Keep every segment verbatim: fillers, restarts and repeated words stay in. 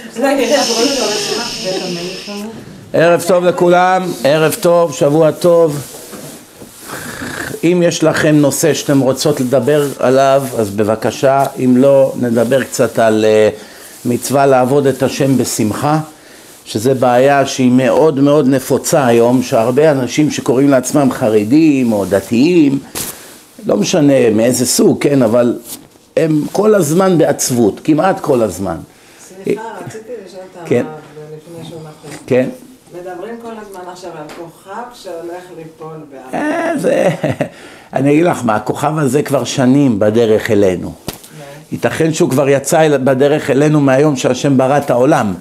ערב טוב לכולם, ערב טוב, שבוע טוב. אם יש לכם נושא שאתם רוצות לדבר עליו, אז בבקשה. אם לא, נדבר קצת על מצווה לעבוד את השם בשמחה, שזה בעיה שהיא מאוד מאוד נפוצה היום, שהרבה אנשים שקוראים לעצמם חרדים או דתיים, לא משנה מאיזה סוג, כן, אבל הם כל הזמן בעצבות, כמעט כל הזמן. סליחה, רציתי לשאול אותה כן. לפני שהוא מתחיל. כן. מדברים כל הזמן עכשיו על כוכב שהולך ליפול בעם. אה, זה... אני אגיד לך מה, הכוכב הזה כבר שנים בדרך אלינו. ייתכן שהוא כבר יצא בדרך אלינו מהיום שהשם ברא את העולם.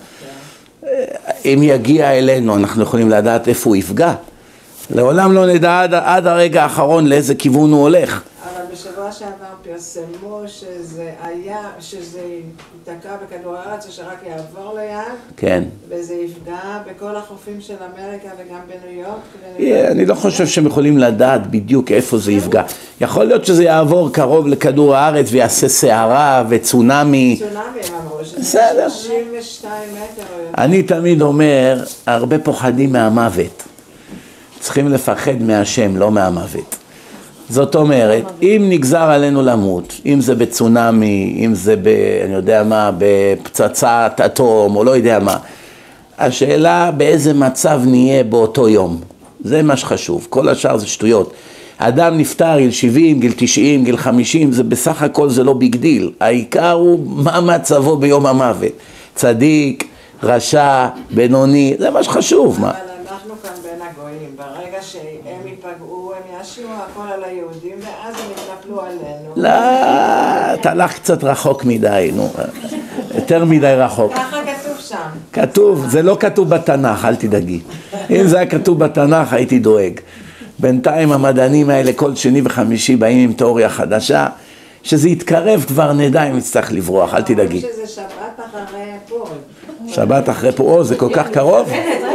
אם יגיע אלינו, אנחנו יכולים לדעת איפה הוא יפגע. לעולם לא נדע עד, עד הרגע האחרון לאיזה כיוון הוא הולך. אבל בשבוע שעבר פרסמו שזה היה, שזה ייתקע בכדור הארץ, שרק יעבור ליד. כן. וזה יפגע בכל החופים של אמריקה וגם בניו יורק. Yeah, אני לא חושב שהם יכולים לדעת בדיוק איפה זה יפגע. יכול להיות שזה יעבור קרוב לכדור הארץ ויעשה סערה וצונאמי. צונאמי הם אמרו, שזה בסדר. שישים ושתיים מטר. אני תמיד אומר, הרבה פוחדים מהמוות. צריכים לפחד מהשם, לא מהמוות. זאת אומרת, אם נגזר עלינו למות, אם זה בצונאמי, אם זה ב, אני יודע מה, בפצצת אטום, או לא יודע מה, השאלה באיזה מצב נהיה באותו יום. זה מה שחשוב, כל השאר זה שטויות. אדם נפטר גיל שבעים, גיל תשעים, גיל חמישים, זה בסך הכל זה לא ביג דיל. העיקר הוא מה מצבו ביום המוות. צדיק, רשע, בינוני, זה מה שחשוב. מה? אנחנו כאן בין הגויים, ברגע שהם ייפגעו, הם ישירו הכל על היהודים, ואז הם יתנפלו עלינו. לא, אתה הלך קצת רחוק מדי, נו, יותר מדי רחוק. ככה כתוב שם. כתוב, זה לא כתוב בתנ"ך, אל תדאגי. אם זה היה כתוב בתנ"ך, הייתי דואג. בינתיים המדענים האלה כל שני וחמישי באים עם תיאוריה חדשה, שזה יתקרב כבר נדע אם יצטרך לברוח, אל תדאגי. שזה שבת אחרי פורים. שבת אחרי פורים, זה כל כך קרוב?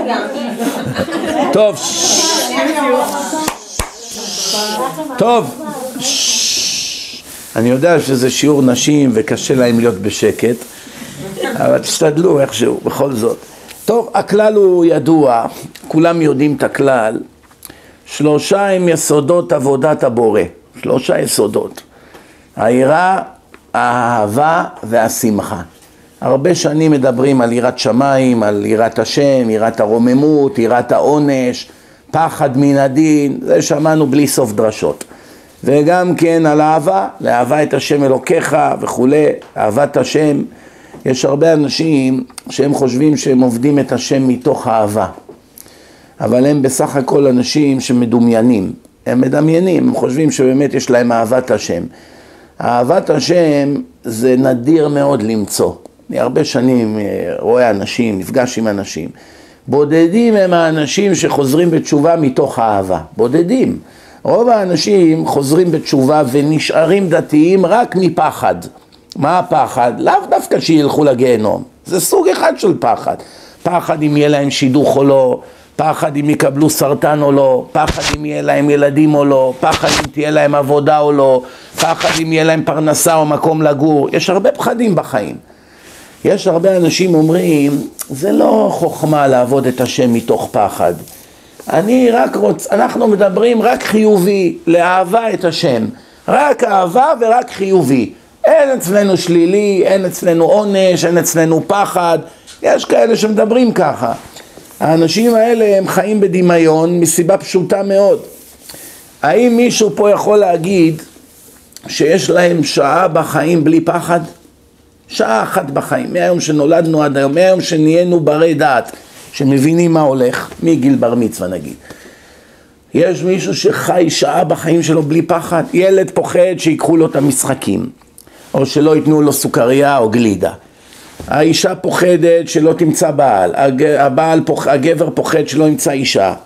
טוב, טוב, אני יודע שזה שיעור נשים וקשה להם להיות בשקט, אבל תשתדלו איכשהו, בכל זאת. טוב, הכלל הוא ידוע, כולם יודעים את הכלל, שלושה הם יסודות עבודת הבורא, שלושה יסודות, היראה, האהבה והשמחה. הרבה שנים מדברים על יראת שמיים, על יראת השם, יראת הרוממות, יראת העונש, פחד מן הדין, זה שמענו בלי סוף דרשות. וגם כן על אהבה, לאהבה את השם אלוקיך וכו', אהבת השם. יש הרבה אנשים שהם חושבים שהם עובדים את השם מתוך אהבה, אבל הם בסך הכל אנשים שמדומיינים, הם מדמיינים, הם חושבים שבאמת יש להם אהבת השם. אהבת השם זה נדיר מאוד למצוא. אני הרבה שנים רואה אנשים, נפגש עם אנשים. בודדים הם האנשים שחוזרים בתשובה מתוך אהבה. בודדים. רוב האנשים חוזרים בתשובה ונשארים דתיים רק מפחד. מה הפחד? לאו דווקא שילכו לגיהנום. זה סוג אחד של פחד. פחד אם יהיה להם שידוך או לא, פחד אם יקבלו סרטן או לא, פחד אם יהיה להם ילדים או לא, פחד אם תהיה להם עבודה או לא, פחד אם יהיה להם פרנסה או מקום לגור. יש הרבה פחדים בחיים. יש הרבה אנשים אומרים, זה לא חוכמה לעבוד את השם מתוך פחד. אני רק רוצ... אנחנו מדברים רק חיובי, לאהבה את השם. רק אהבה ורק חיובי. אין אצלנו שלילי, אין אצלנו עונש, אין אצלנו פחד. יש כאלה שמדברים ככה. האנשים האלה הם חיים בדמיון מסיבה פשוטה מאוד. האם מישהו פה יכול להגיד שיש להם שעה בחיים בלי פחד? שעה אחת בחיים, מהיום שנולדנו עד היום, מהיום שנהיינו ברי דעת, שמבינים מה הולך, מגיל בר מצווה נגיד. יש מישהו שחי שעה בחיים שלו בלי פחד? ילד פוחד שיקחו לו את המשחקים, או שלא ייתנו לו סוכריה או גלידה. האישה פוחדת שלא תמצא בעל, הבעל פוח, הגבר פוחד שלא ימצא אישה.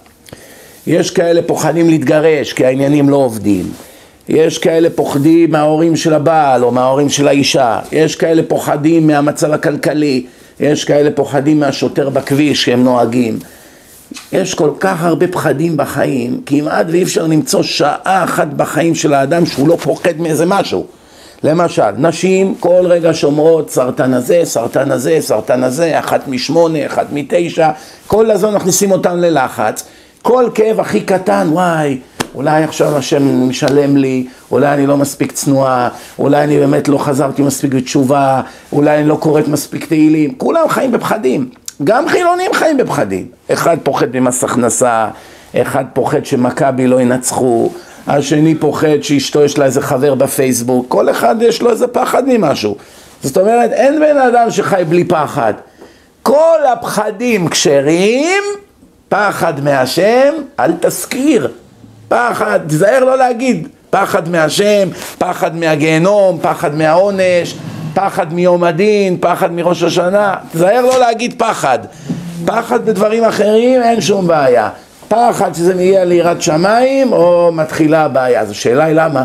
יש כאלה פוחדים להתגרש כי העניינים לא עובדים. יש כאלה פוחדים מההורים של הבעל או מההורים של האישה. יש כאלה פוחדים מהמצב הכלכלי. יש כאלה פוחדים מהשוטר בכביש שהם נוהגים. יש כל כך הרבה פחדים בחיים, כמעט ואי אפשר למצוא שעה אחת בחיים של האדם שהוא לא פוחד מאיזה משהו. למשל, נשים כל רגע שומרות סרטן הזה, סרטן הזה, סרטן הזה, אחת משמונה, אחת מתשע, כל הזמן מכניסים אותם ללחץ, כל כאב הכי קטן, וואי, אולי עכשיו השם משלם לי, אולי אני לא מספיק צנועה, אולי אני באמת לא חזרתי מספיק בתשובה, אולי אני לא קוראת מספיק תהילים, כולם חיים בפחדים, גם חילונים חיים בפחדים, אחד פוחד ממס הכנסה, אחד פוחד שמכבי לא ינצחו, השני פוחד שאשתו יש לה איזה חבר בפייסבוק, כל אחד יש לו איזה פחד ממשהו. זאת אומרת, אין בן אדם שחי בלי פחד. כל הפחדים כשרים, פחד מהשם, אל תזכיר. פחד, תזהר לא להגיד, פחד מהשם, פחד מהגיהנום, פחד מהעונש, פחד מיום הדין, פחד מראש השנה. תזהר לא להגיד פחד. פחד בדברים אחרים אין שום בעיה. פחד שזה מגיע ליראת שמיים או מתחילה הבעיה. אז השאלה היא למה?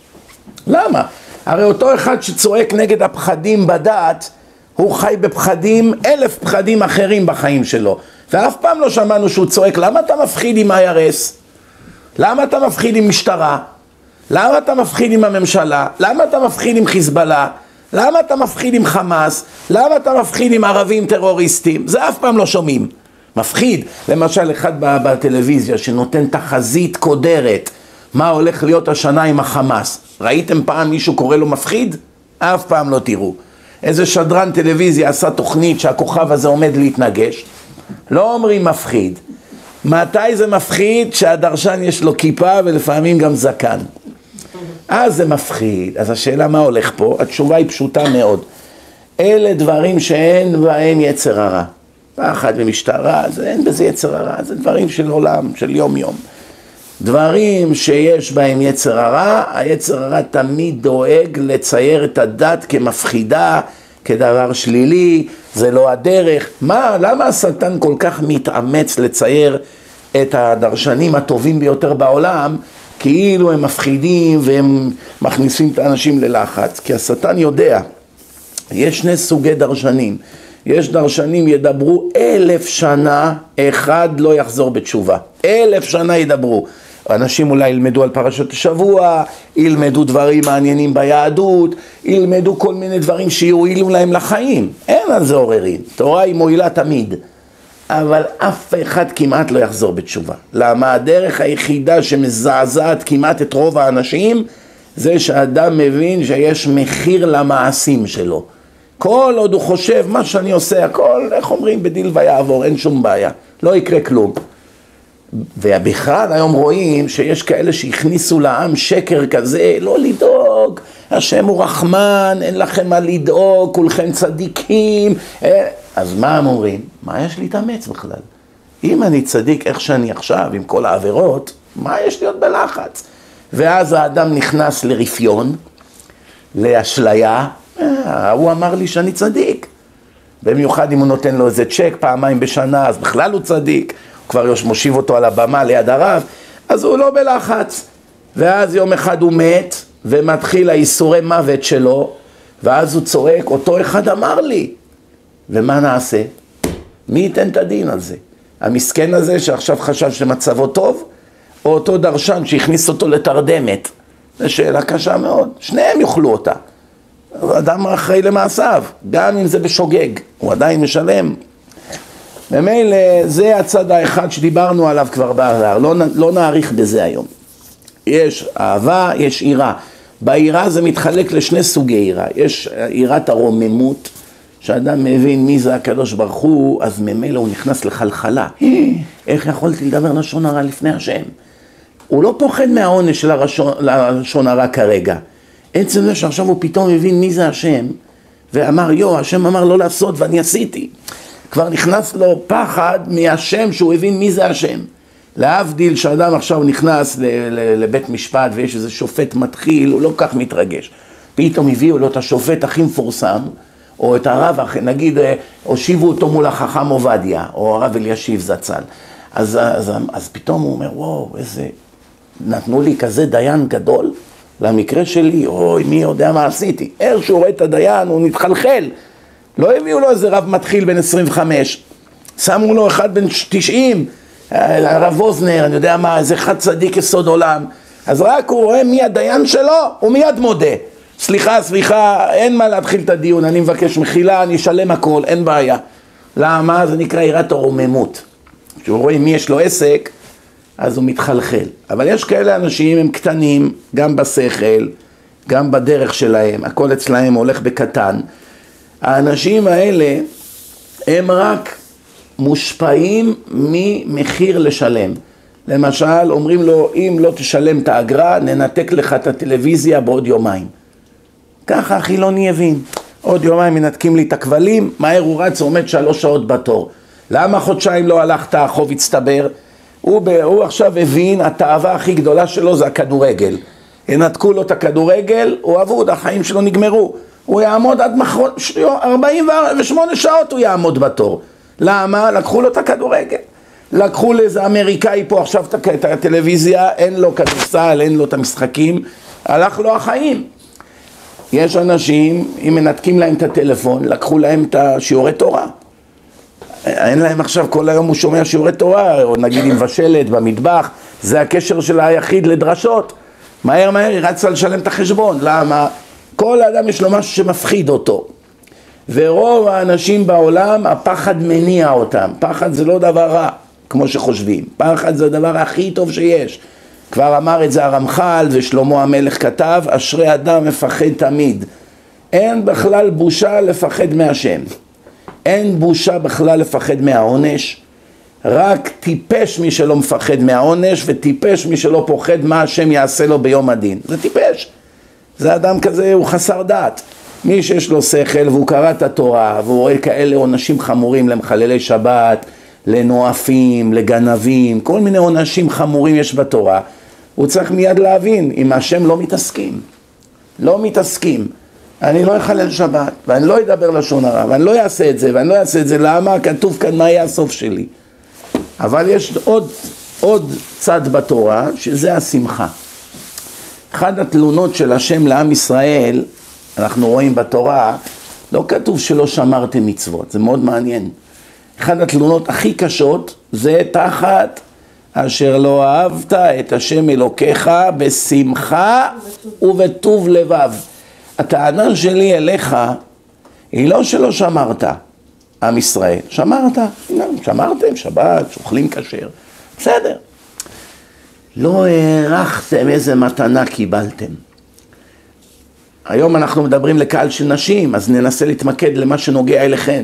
למה? הרי אותו אחד שצועק נגד הפחדים בדעת, הוא חי בפחדים, אלף פחדים אחרים בחיים שלו. ואף פעם לא שמענו שהוא צועק, למה אתה מפחיד עם איי אר אס? למה אתה מפחיד עם משטרה? למה אתה מפחיד עם הממשלה? למה אתה מפחיד עם חיזבאללה? למה אתה מפחיד עם חמאס? למה אתה מפחיד עם ערבים טרוריסטים? זה אף פעם לא שומעים. מפחיד, למשל אחד בטלוויזיה שנותן תחזית קודרת, מה הולך להיות השנה עם החמאס. ראיתם פעם מישהו קורא לו מפחיד? אף פעם לא תראו. איזה שדרן טלוויזיה עשה תוכנית שהכוכב הזה עומד להתנגש? לא אומרים מפחיד. מתי זה מפחיד? שהדרשן יש לו כיפה ולפעמים גם זקן. אז זה מפחיד. אז השאלה מה הולך פה? התשובה היא פשוטה מאוד. אלה דברים שאין בהם יצר הרע. פחד ומשטרה, זה אין בזה יצר הרע, זה דברים של עולם, של יום יום. דברים שיש בהם יצר הרע, היצר הרע תמיד דואג לצייר את הדת כמפחידה, כדבר שלילי, זה לא הדרך. מה, למה השטן כל כך מתאמץ לצייר את הדרשנים הטובים ביותר בעולם, כאילו הם מפחידים והם מכניסים את האנשים ללחץ? כי השטן יודע, יש שני סוגי דרשנים. יש דרשנים ידברו אלף שנה, אחד לא יחזור בתשובה. אלף שנה ידברו. אנשים אולי ילמדו על פרשת השבוע, ילמדו דברים מעניינים ביהדות, ילמדו כל מיני דברים שיועילו להם לחיים. אין על זה עוררין. תורה היא מועילה תמיד. אבל אף אחד כמעט לא יחזור בתשובה. למה הדרך היחידה שמזעזעת כמעט את רוב האנשים, זה שאדם מבין שיש מחיר למעשים שלו. כל עוד הוא חושב, מה שאני עושה, הכל, איך אומרים, בדיל ויעבור, אין שום בעיה, לא יקרה כלום. ובכלל היום רואים שיש כאלה שהכניסו לעם שקר כזה, לא לדאוג, השם הוא רחמן, אין לכם מה לדאוג, כולכם צדיקים. אז מה הם אומרים? מה יש להתאמץ בכלל? אם אני צדיק איך שאני עכשיו, עם כל העבירות, מה יש להיות בלחץ? ואז האדם נכנס לרפיון, לאשליה, הוא אמר לי שאני צדיק. במיוחד אם הוא נותן לו איזה צ'ק פעמיים בשנה, אז בכלל הוא צדיק. הוא כבר מושיב אותו על הבמה ליד הרב, אז הוא לא בלחץ. ואז יום אחד הוא מת, ומתחיל האיסורי מוות שלו, ואז הוא צועק, אותו אחד אמר לי. ומה נעשה? מי ייתן את הדין על זה? המסכן הזה שעכשיו חשב שמצבו טוב, או אותו דרשן שהכניס אותו לתרדמת? זו שאלה קשה מאוד. שניהם יאכלו אותה. אדם אחראי למעשיו, גם אם זה בשוגג, הוא עדיין משלם. במילא זה הצד האחד שדיברנו עליו כבר בעבר, לא, לא נאריך בזה היום. יש אהבה, יש עירה. בעירה זה מתחלק לשני סוגי עירה. יש עירת הרוממות, שאדם מבין מי זה הקדוש ברוך הוא, אז ממילא הוא נכנס לחלחלה. איך יכולתי לדבר לשון הרע לפני השם? הוא לא פוחד מהעונש של לשון הרע כרגע. עצם זה שעכשיו הוא פתאום מבין מי זה השם, ואמר, יו, השם אמר לא לעשות ואני עשיתי. כבר נכנס לו פחד מהשם שהוא הבין מי זה השם. להבדיל שאדם עכשיו נכנס לבית משפט ויש איזה שופט מתחיל, הוא לא כך מתרגש. פתאום הביאו לו את השופט הכי מפורסם, או את הרב, נגיד, הושיבו אותו מול החכם עובדיה, או הרב אלישיב זצ"ל. אז, אז, אז פתאום הוא אומר, וואו, איזה, נתנו לי כזה דיין גדול, למקרה שלי, אוי, מי יודע מה עשיתי. איך שהוא רואה את הדיין, הוא מתחלחל. לא הביאו לו איזה רב מתחיל בן עשרים וחמש, שמו לו אחד בן תשעים, הרב אוזנר, אני יודע מה, איזה אחד צדיק יסוד עולם. אז רק הוא רואה מי הדיין שלו, הוא מיד מודה. סליחה, סליחה, אין מה להתחיל את הדיון, אני מבקש מחילה, אני אשלם הכל, אין בעיה. למה? זה נקרא יראת הרוממות. כשהוא רואה מי יש לו עסק, אז הוא מתחלחל. אבל יש כאלה אנשים, הם קטנים, גם בשכל, גם בדרך שלהם, הכל אצלהם הולך בקטן. האנשים האלה, הם רק מושפעים ממחיר לשלם. למשל, אומרים לו, אם לא תשלם את האגרה, ננתק לך את הטלוויזיה בעוד יומיים. ככה החילוני הבין. עוד יומיים מנתקים לי את הכבלים, מהר הוא רץ, הוא עומד שלוש שעות בתור. למה חודשיים לא הלכת, החוב הצטבר? הוא, הוא עכשיו הבין, התאווה הכי גדולה שלו זה הכדורגל. ינתקו לו את הכדורגל, הוא אבוד, החיים שלו נגמרו. הוא יעמוד עד מחר, ארבעים ושמונה שעות הוא יעמוד בתור. למה? לקחו לו את הכדורגל. לקחו לאיזה אמריקאי פה עכשיו את הטלוויזיה, אין לו כדורסל, אין לו את המשחקים, הלך לו החיים. יש אנשים, אם מנתקים להם את הטלפון, לקחו להם את השיעורי תורה. אין להם עכשיו, כל היום הוא שומע שיעורי תורה, או נגיד עם מבשלת במטבח, זה הקשר של היחיד לדרשות. מהר מהר היא רצה לשלם את החשבון. למה? כל האדם יש לו משהו שמפחיד אותו. ורוב האנשים בעולם, הפחד מניע אותם. פחד זה לא דבר רע, כמו שחושבים. פחד זה הדבר הכי טוב שיש. כבר אמר את זה הרמח"ל ושלמה המלך כתב, אשרי אדם מפחד תמיד. אין בכלל בושה לפחד מהשם. אין בושה בכלל לפחד מהעונש. רק טיפש מי שלא מפחד מהעונש, וטיפש מי שלא פוחד מה השם יעשה לו ביום הדין. זה טיפש. זה אדם כזה, הוא חסר דעת. מי שיש לו שכל והוא קרא את התורה, והוא רואה כאלה עונשים חמורים למחללי שבת, לנואפים, לגנבים, כל מיני עונשים חמורים יש בתורה, הוא צריך מיד להבין, אם השם לא מתעסקים, לא מתעסקים, אני לא אחלל שבת, ואני לא אדבר לשון הרע, ואני לא אעשה את זה, ואני לא אעשה את זה, למה? כתוב כאן מה יהיה הסוף שלי. אבל יש עוד, עוד צד בתורה, שזה השמחה. אחד התלונות של השם לעם ישראל, אנחנו רואים בתורה, לא כתוב שלא שמרתם מצוות, זה מאוד מעניין. אחד התלונות הכי קשות זה תחת אשר לא אהבת את השם אלוקיך בשמחה ובטוב לבב. הטענה שלי אליך היא לא שלא שמרת, עם ישראל. שמרת, שמרתם שבת, שוכלים כשר, בסדר. לא הערכתם איזה מתנה קיבלתם. היום אנחנו מדברים לקהל של נשים, אז ננסה להתמקד למה שנוגע אליכן.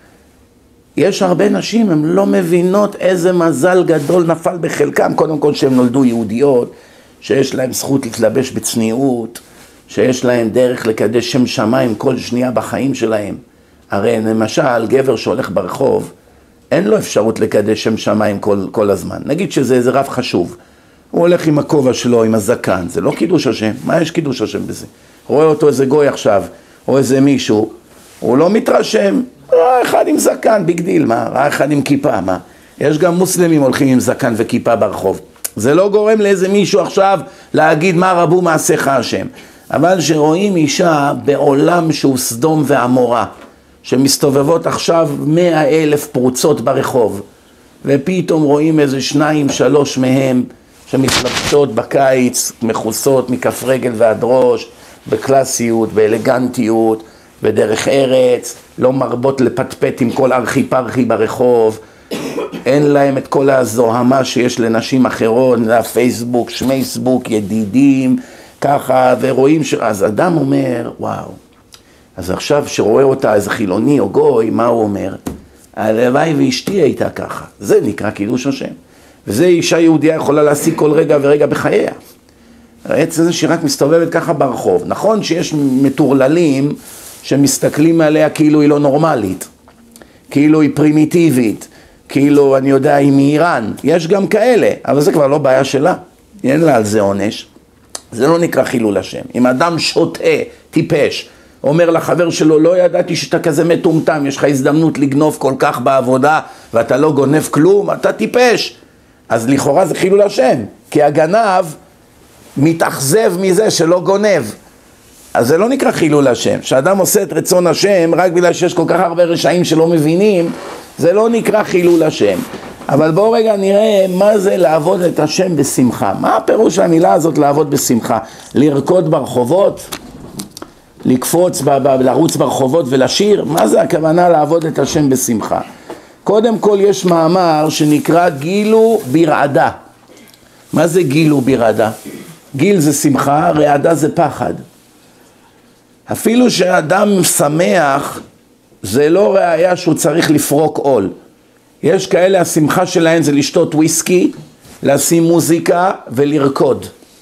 יש הרבה נשים, הן לא מבינות איזה מזל גדול נפל בחלקם, קודם כל שהן נולדו יהודיות, שיש להם זכות להתלבש בצניעות, שיש להם דרך לקדש שם שמיים כל שנייה בחיים שלהם. הרי למשל, גבר שהולך ברחוב, אין לו אפשרות לקדש שם שמיים כל, כל הזמן. נגיד שזה איזה רב חשוב, הוא הולך עם הכובע שלו, עם הזקן, זה לא קידוש השם, מה יש קידוש השם בזה? רואה אותו איזה גוי עכשיו, או איזה מישהו, הוא לא מתרשם, ראה אחד עם זקן, ביג דיל, מה? ראה אחד עם כיפה, מה? יש גם מוסלמים הולכים עם זקן וכיפה ברחוב. זה לא גורם לאיזה מישהו עכשיו להגיד מה רבו מעשיך השם. אבל שרואים אישה בעולם שהוא סדום ועמורה, שמסתובבות עכשיו מאה אלף פרוצות ברחוב, ופתאום רואים איזה שניים, שלוש מהם, שמתלבשות בקיץ, מחוסות מכף רגל ועד ראש, בקלאסיות, באלגנטיות, בדרך ארץ, לא מרבות לפטפט עם כל ארכי פרחי ברחוב, אין להם את כל הזוהמה שיש לנשים אחרות, לפייסבוק, שמייסבוק, ידידים, ככה, ורואים ש... אז אדם אומר, וואו, אז עכשיו שרואה אותה איזה חילוני או גוי, מה הוא אומר? הלוואי ואשתי הייתה ככה, זה נקרא קידוש השם. וזה אישה יהודיה יכולה להשיג כל רגע ורגע בחייה. עצם זה שהיא רק מסתובבת ככה ברחוב. נכון שיש מטורללים שמסתכלים עליה כאילו היא לא נורמלית, כאילו היא פרימיטיבית, כאילו אני יודע היא מאיראן. יש גם כאלה, אבל זה כבר לא בעיה שלה. אין לה על זה עונש. זה לא נקרא חילול השם. אם אדם שוטה, טיפש, אומר לחבר שלו, לא ידעתי שאתה כזה מטומטם, יש לך הזדמנות לגנוב כל כך בעבודה, ואתה לא גונב כלום, אתה טיפש. אז לכאורה זה חילול השם, כי הגנב מתאכזב מזה שלא גונב. אז זה לא נקרא חילול השם. כשאדם עושה את רצון השם, רק בגלל שיש כל כך הרבה רשעים שלא מבינים, זה לא נקרא חילול השם. אבל בואו רגע נראה מה זה לעבוד את השם בשמחה. מה הפירוש המילה הזאת לעבוד בשמחה? לרקוד ברחובות? לקפוץ, ב- ב- לרוץ ברחובות ולשיר? מה זה הכוונה לעבוד את השם בשמחה? קודם כל יש מאמר שנקרא גילו ברעדה. מה זה גילו ברעדה? גיל זה שמחה, רעדה זה פחד. אפילו שאדם שמח, זה לא ראיה שהוא צריך לפרוק עול. יש כאלה, השמחה שלהם זה לשתות וויסקי, לשים מוזיקה ולרקוד.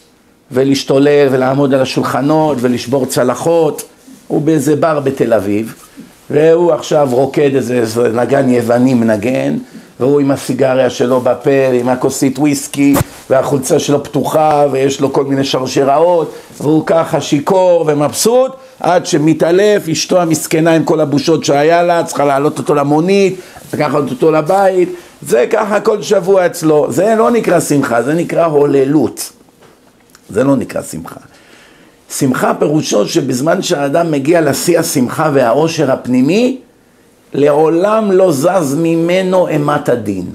ולהשתולל ולעמוד על השולחנות ולשבור צלחות. הוא באיזה בר בתל אביב, והוא עכשיו רוקד איזה נגן יווני מנגן, והוא עם הסיגריה שלו בפה, עם הכוסית וויסקי, והחולצה שלו פתוחה, ויש לו כל מיני שרשראות, והוא ככה שיקור ומבסוט, עד שמתעלף, אשתו המסכנה עם כל הבושות שהיה לה, צריכה לעלות אותו למונית, לקחת אותו לבית, זה ככה כל שבוע אצלו. זה לא נקרא שמחה, זה נקרא הוללות. זה לא נקרא שמחה. שמחה פירושו שבזמן שהאדם מגיע לשיא השמחה והאושר הפנימי, לעולם לא זז ממנו אימת הדין.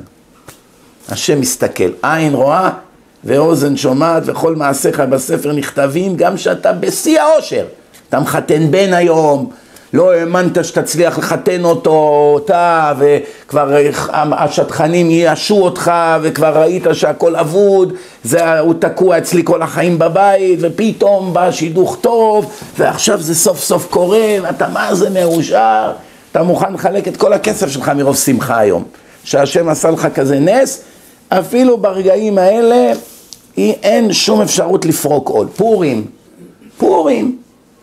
השם מסתכל, עין רואה ואוזן שומעת וכל מעשיך בספר נכתבים, גם שאתה בשיא האושר. אתה מחתן בן היום, לא האמנת שתצליח לחתן אותו, אותה, וכבר השטחנים ייאשו אותך, וכבר ראית שהכל אבוד, זה, הוא תקוע אצלי כל החיים בבית, ופתאום בא שידוך טוב, ועכשיו זה סוף סוף קורה, ואתה מה זה מאושר, אתה מוכן לחלק את כל הכסף שלך מרוב שמחה היום, שהשם עשה לך כזה נס, אפילו ברגעים האלה, אין שום אפשרות לפרוק עול. פורים, פורים,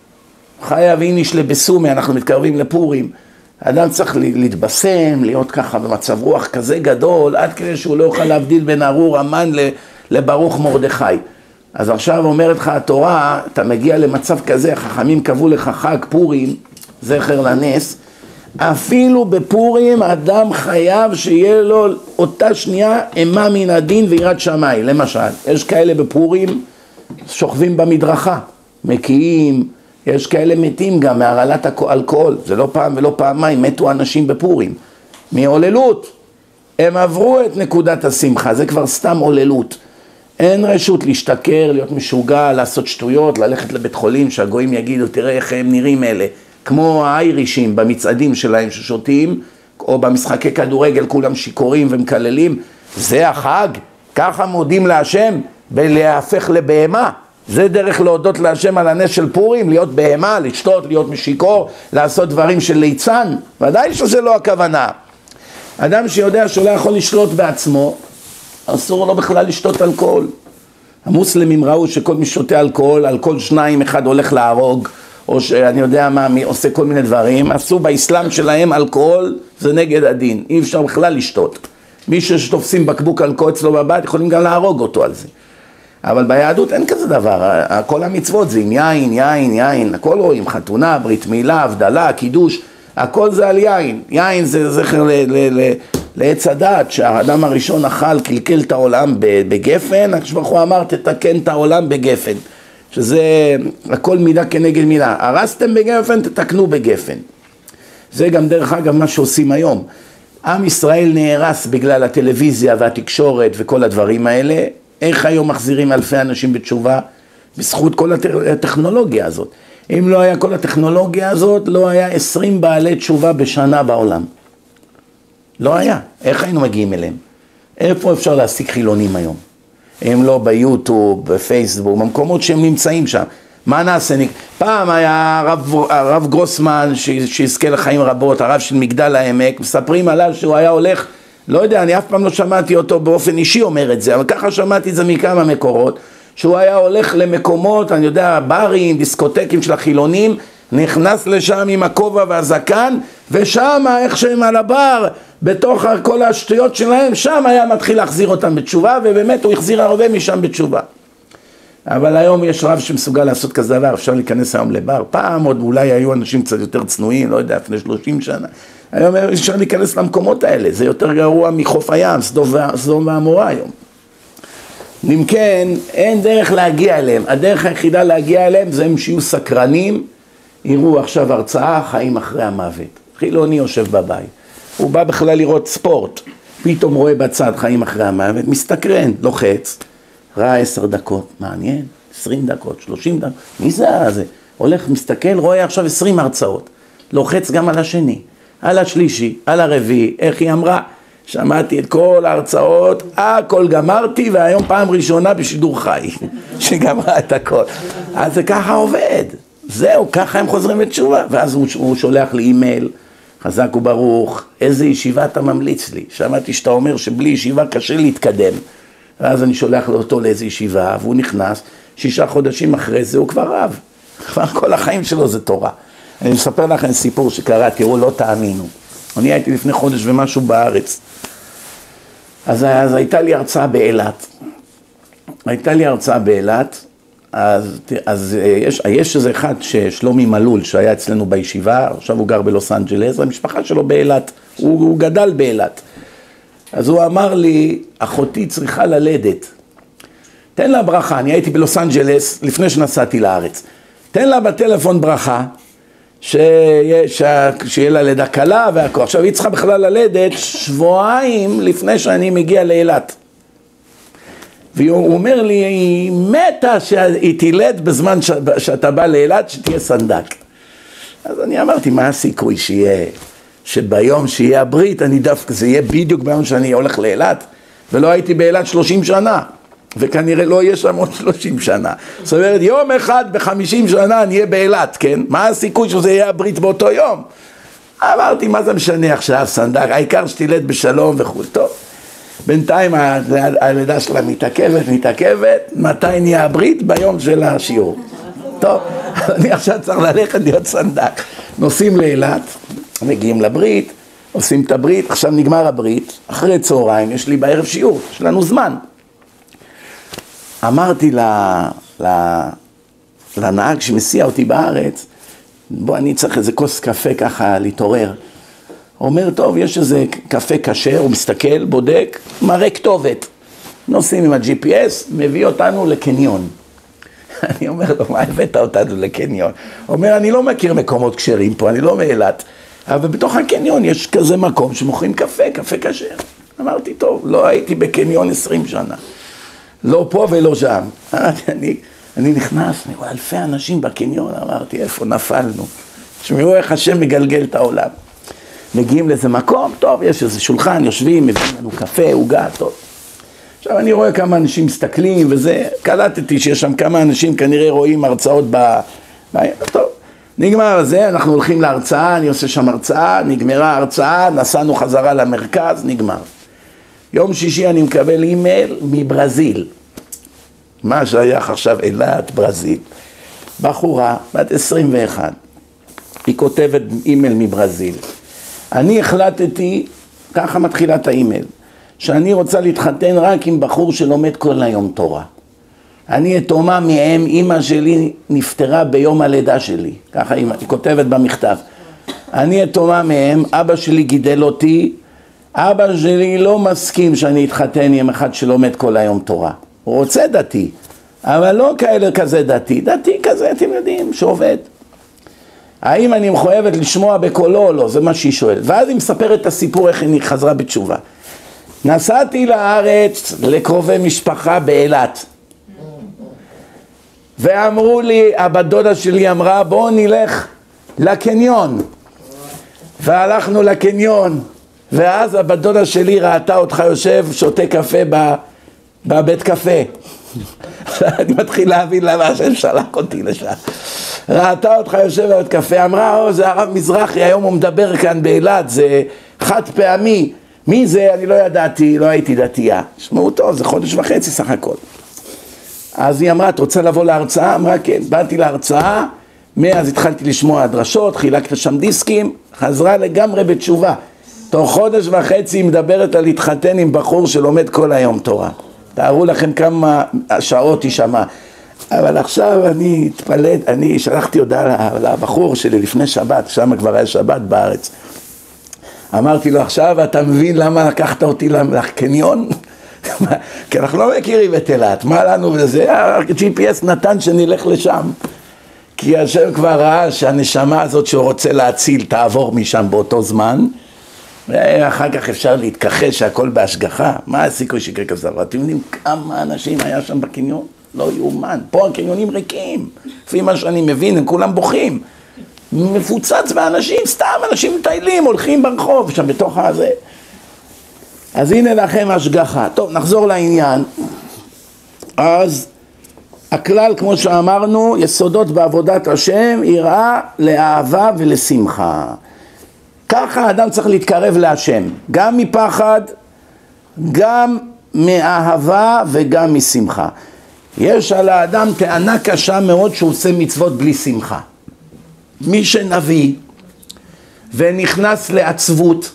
חייב איניש לבסומי, אנחנו מתקרבים לפורים. האדם צריך להתבשם, להיות ככה במצב רוח כזה גדול, עד כדי שהוא לא יוכל להבדיל בין ארור המן לברוך מרדכי. אז עכשיו אומרת לך התורה, אתה מגיע למצב כזה, חכמים קבעו לך חג פורים, זכר לנס, אפילו בפורים אדם חייב שיהיה לו אותה שנייה אימה מן הדין ויראת שמיים. למשל, יש כאלה בפורים שוכבים במדרכה, מקיאים, יש כאלה מתים גם מהרעלת אלכוהול, זה לא פעם ולא פעמיים, מתו אנשים בפורים, מעוללות. הם עברו את נקודת השמחה, זה כבר סתם עוללות. אין רשות להשתכר, להיות משוגע, לעשות שטויות, ללכת לבית חולים, שהגויים יגידו, תראה איך הם נראים אלה. כמו האיירישים במצעדים שלהם ששותים, או במשחקי כדורגל כולם שיכורים ומקללים. זה החג, ככה מודים להשם, בלהפך לבהמה. זה דרך להודות להשם על הנס של פורים, להיות בהמה, לשתות, להיות משיקור, לעשות דברים של ליצן. ודאי שזה לא הכוונה. אדם שיודע שהוא לא יכול לשלוט בעצמו, אסור לו בכלל לשתות אלכוהול. המוסלמים ראו שכל מי שותה אלכוהול, על כל שניים אחד הולך להרוג, או שאני יודע מה, מי עושה כל מיני דברים. עשו באסלאם שלהם אלכוהול, זה נגד הדין. אי אפשר בכלל לשתות. מי שתופסים בקבוק אלכוהול אצלו בבית, יכולים גם להרוג אותו על זה. אבל ביהדות אין כזה דבר, כל המצוות זה עם יין, יין, יין, הכל רואים, חתונה, ברית מילה, הבדלה, קידוש, הכל זה על יין. יין זה זכר לעץ הדת, שהאדם הראשון אכל, קלקל את העולם בגפן, הקדוש ברוך הוא אמר תתקן את העולם בגפן, שזה הכל מידה כנגד מילה, הרסתם בגפן, תתקנו בגפן. זה גם דרך אגב מה שעושים היום. עם ישראל נהרס בגלל הטלוויזיה והתקשורת וכל הדברים האלה. איך היום מחזירים אלפי אנשים בתשובה? בזכות כל הטכנולוגיה הזאת. אם לא היה כל הטכנולוגיה הזאת, לא היה עשרים בעלי תשובה בשנה בעולם. לא היה. איך היינו מגיעים אליהם? איפה אפשר להשיג חילונים היום? אם לא ביוטיוב, בפייסבוק, במקומות שהם נמצאים שם. מה נעשה? פעם היה הרב, הרב גרוסמן, שיזכה לחיים רבות, הרב של מגדל העמק, מספרים עליו שהוא היה הולך, לא יודע, אני אף פעם לא שמעתי אותו באופן אישי אומר את זה, אבל ככה שמעתי את זה מכמה מקורות, שהוא היה הולך למקומות, אני יודע, ברים, דיסקוטקים של החילונים, נכנס לשם עם הכובע והזקן, ושם איך שהם על הבר, בתוך כל השטויות שלהם, שם היה מתחיל להחזיר אותם בתשובה, ובאמת הוא החזיר הרבה משם בתשובה. אבל היום יש רב שמסוגל לעשות כזה דבר, אפשר להיכנס היום לבר. פעם עוד אולי היו אנשים קצת יותר צנועים, לא יודע, לפני שלושים שנה. היום אפשר להיכנס למקומות האלה, זה יותר גרוע מחוף הים, סדום ועמורה היום. אם כן, אין דרך להגיע אליהם. הדרך היחידה להגיע אליהם זה הם שיהיו סקרנים, יראו עכשיו הרצאה, חיים אחרי המוות. חילוני יושב בבית. הוא בא בכלל לראות ספורט, פתאום רואה בצד חיים אחרי המוות, מסתקרן, לוחץ, ראה עשר דקות, מעניין, עשרים דקות, שלושים דקות, מי זה הזה? הולך, מסתכל, רואה עכשיו עשרים הרצאות. לוחץ גם על השני, על השלישי, על הרביעי, איך היא אמרה? שמעתי את כל ההרצאות, הכל גמרתי, והיום פעם ראשונה בשידור חי, שגמרה את הכל. אז זה ככה עובד. זהו, ככה הם חוזרים בתשובה. ואז הוא, הוא שולח לי אימייל, חזק וברוך, איזה ישיבה אתה ממליץ לי? שמעתי שאתה אומר שבלי ישיבה קשה להתקדם. ואז אני שולח אותו לאיזו ישיבה, והוא נכנס, שישה חודשים אחרי זה הוא כבר רב. כבר כל החיים שלו זה תורה. אני אספר לכם סיפור שקרה, תראו, לא תאמינו. אני הייתי לפני חודש ומשהו בארץ. אז, אז הייתה לי הרצאה באילת. הייתה לי הרצאה באילת, אז, אז יש, יש איזה אחד ששלומי מלול, שהיה אצלנו בישיבה, עכשיו הוא גר בלוס אנג'לס, המשפחה שלו באילת, הוא, הוא גדל באילת. אז הוא אמר לי, אחותי צריכה ללדת. תן לה ברכה, אני הייתי בלוס אנג'לס לפני שנסעתי לארץ. תן לה בטלפון ברכה, שיהיה, שיהיה לה לידה קלה והכל. עכשיו היא צריכה בכלל ללדת שבועיים לפני שאני מגיע לאילת. והוא אומר לי, היא מתה שהיא תילד בזמן ש... שאתה בא לאילת, שתהיה סנדק. אז אני אמרתי, מה הסיכוי שיהיה, שביום שיהיה הברית, אני דווקא, זה יהיה בדיוק ביום שאני הולך לאילת, ולא הייתי באילת שלושים שנה, וכנראה לא יהיה שם עוד שלושים שנה. זאת אומרת, יום אחד בחמישים שנה אני אהיה באילת, כן? מה הסיכוי שזה יהיה הברית באותו יום? אמרתי, מה זה משנה עכשיו, סנדק, העיקר שתילד בשלום וכו'. טוב. בינתיים הלידה שלה מתעכבת, מתעכבת, מתי נהיה הברית? ביום של השיעור. טוב, אני עכשיו צריך ללכת להיות סנדק. נוסעים לאילת, מגיעים לברית, עושים את הברית, עכשיו נגמר הברית, אחרי צהריים, יש לי בערב שיעור, יש לנו זמן. אמרתי לנהג שמסיע אותי בארץ, בוא, אני צריך איזה כוס קפה ככה להתעורר. אומר, טוב, יש איזה קפה כשר, הוא מסתכל, בודק, מראה כתובת. נוסעים עם ה-ג'י פי אס, מביא אותנו לקניון. אני אומר לו, מה הבאת אותנו לקניון? הוא אומר, אני לא מכיר מקומות כשרים פה, אני לא מאילת. אבל בתוך הקניון יש כזה מקום שמוכרים קפה, קפה כשר. אמרתי, טוב, לא הייתי בקניון עשרים שנה. לא פה ולא שם. אני, אני נכנס, אני רואה אלפי אנשים בקניון, אמרתי, איפה נפלנו? שמעו איך השם מגלגל את העולם. מגיעים לאיזה מקום, טוב, יש איזה שולחן, יושבים, מביאים לנו קפה, עוגה, טוב. עכשיו אני רואה כמה אנשים מסתכלים וזה, קלטתי שיש שם כמה אנשים כנראה רואים הרצאות ב... טוב, נגמר זה, אנחנו הולכים להרצאה, אני עושה שם הרצאה, נגמרה ההרצאה, נסענו חזרה למרכז, נגמר. יום שישי אני מקבל אימייל מברזיל. מה שייך עכשיו אילת, ברזיל. בחורה, בת עשרים ואחת, היא כותבת אימייל מברזיל. אני החלטתי, ככה מתחילה את האימייל, שאני רוצה להתחתן רק עם בחור שלומד כל היום תורה. אני אתומה מהם, אמא שלי נפטרה ביום הלידה שלי, ככה היא כותבת במכתב. אני אתומה מהם, אבא שלי גידל אותי, אבא שלי לא מסכים שאני אתחתן עם אחד שלומד כל היום תורה. הוא רוצה דתי, אבל לא כאלה כזה דתי, דתי כזה, אתם יודעים, שעובד. האם אני מחויבת לשמוע בקולו או לא? זה מה שהיא שואלת. ואז היא מספרת את הסיפור איך היא חזרה בתשובה. נסעתי לארץ לקרובי משפחה באילת. ואמרו לי, הבת דודה שלי אמרה, בואו נלך לקניון. והלכנו לקניון. ואז הבת דודה שלי ראתה אותך יושב, שותה קפה בבית קפה. אני מתחיל להבין למה השם שלח אותי לשם. ראתה אותך יושב בבית קפה, אמרה, או, זה הרב מזרחי, היום הוא מדבר כאן באילת, זה חד פעמי. מי זה? אני לא ידעתי, לא הייתי דתייה. שמעו טוב, זה חודש וחצי סך הכל. אז היא אמרה, את רוצה לבוא להרצאה? אמרה, כן. באתי להרצאה, מאז התחלתי לשמוע הדרשות, חילקת שם דיסקים, חזרה לגמרי בתשובה. תוך חודש וחצי היא מדברת על להתחתן עם בחור שלומד כל היום תורה. תארו לכם כמה שעות היא שמעה. אבל עכשיו אני התפלט, אני שלחתי הודעה לבחור שלי לפני שבת, שם כבר היה שבת בארץ. אמרתי לו, עכשיו אתה מבין למה לקחת אותי לקניון? כי אנחנו לא מכירים את אילת, מה לנו וזה? ה-ג'י פי אס נתן שנלך לשם. כי השם כבר ראה שהנשמה הזאת שהוא רוצה להציל תעבור משם באותו זמן, ואחר כך אפשר להתכחש שהכל בהשגחה. מה הסיכוי שיקרה כזה? אתם יודעים כמה אנשים היה שם בקניון? לא יאומן, פה הקניונים ריקים, לפי מה שאני מבין, הם כולם בוכים, מפוצץ באנשים, סתם אנשים מטיילים, הולכים ברחוב, שם בתוך הזה. אז הנה לכם השגחה. טוב, נחזור לעניין. אז הכלל, כמו שאמרנו, יסודות בעבודת השם, יראה לאהבה ולשמחה. ככה האדם צריך להתקרב להשם, גם מפחד, גם מאהבה וגם משמחה. יש על האדם טענה קשה מאוד שהוא עושה מצוות בלי שמחה. מי שנביא ונכנס לעצבות,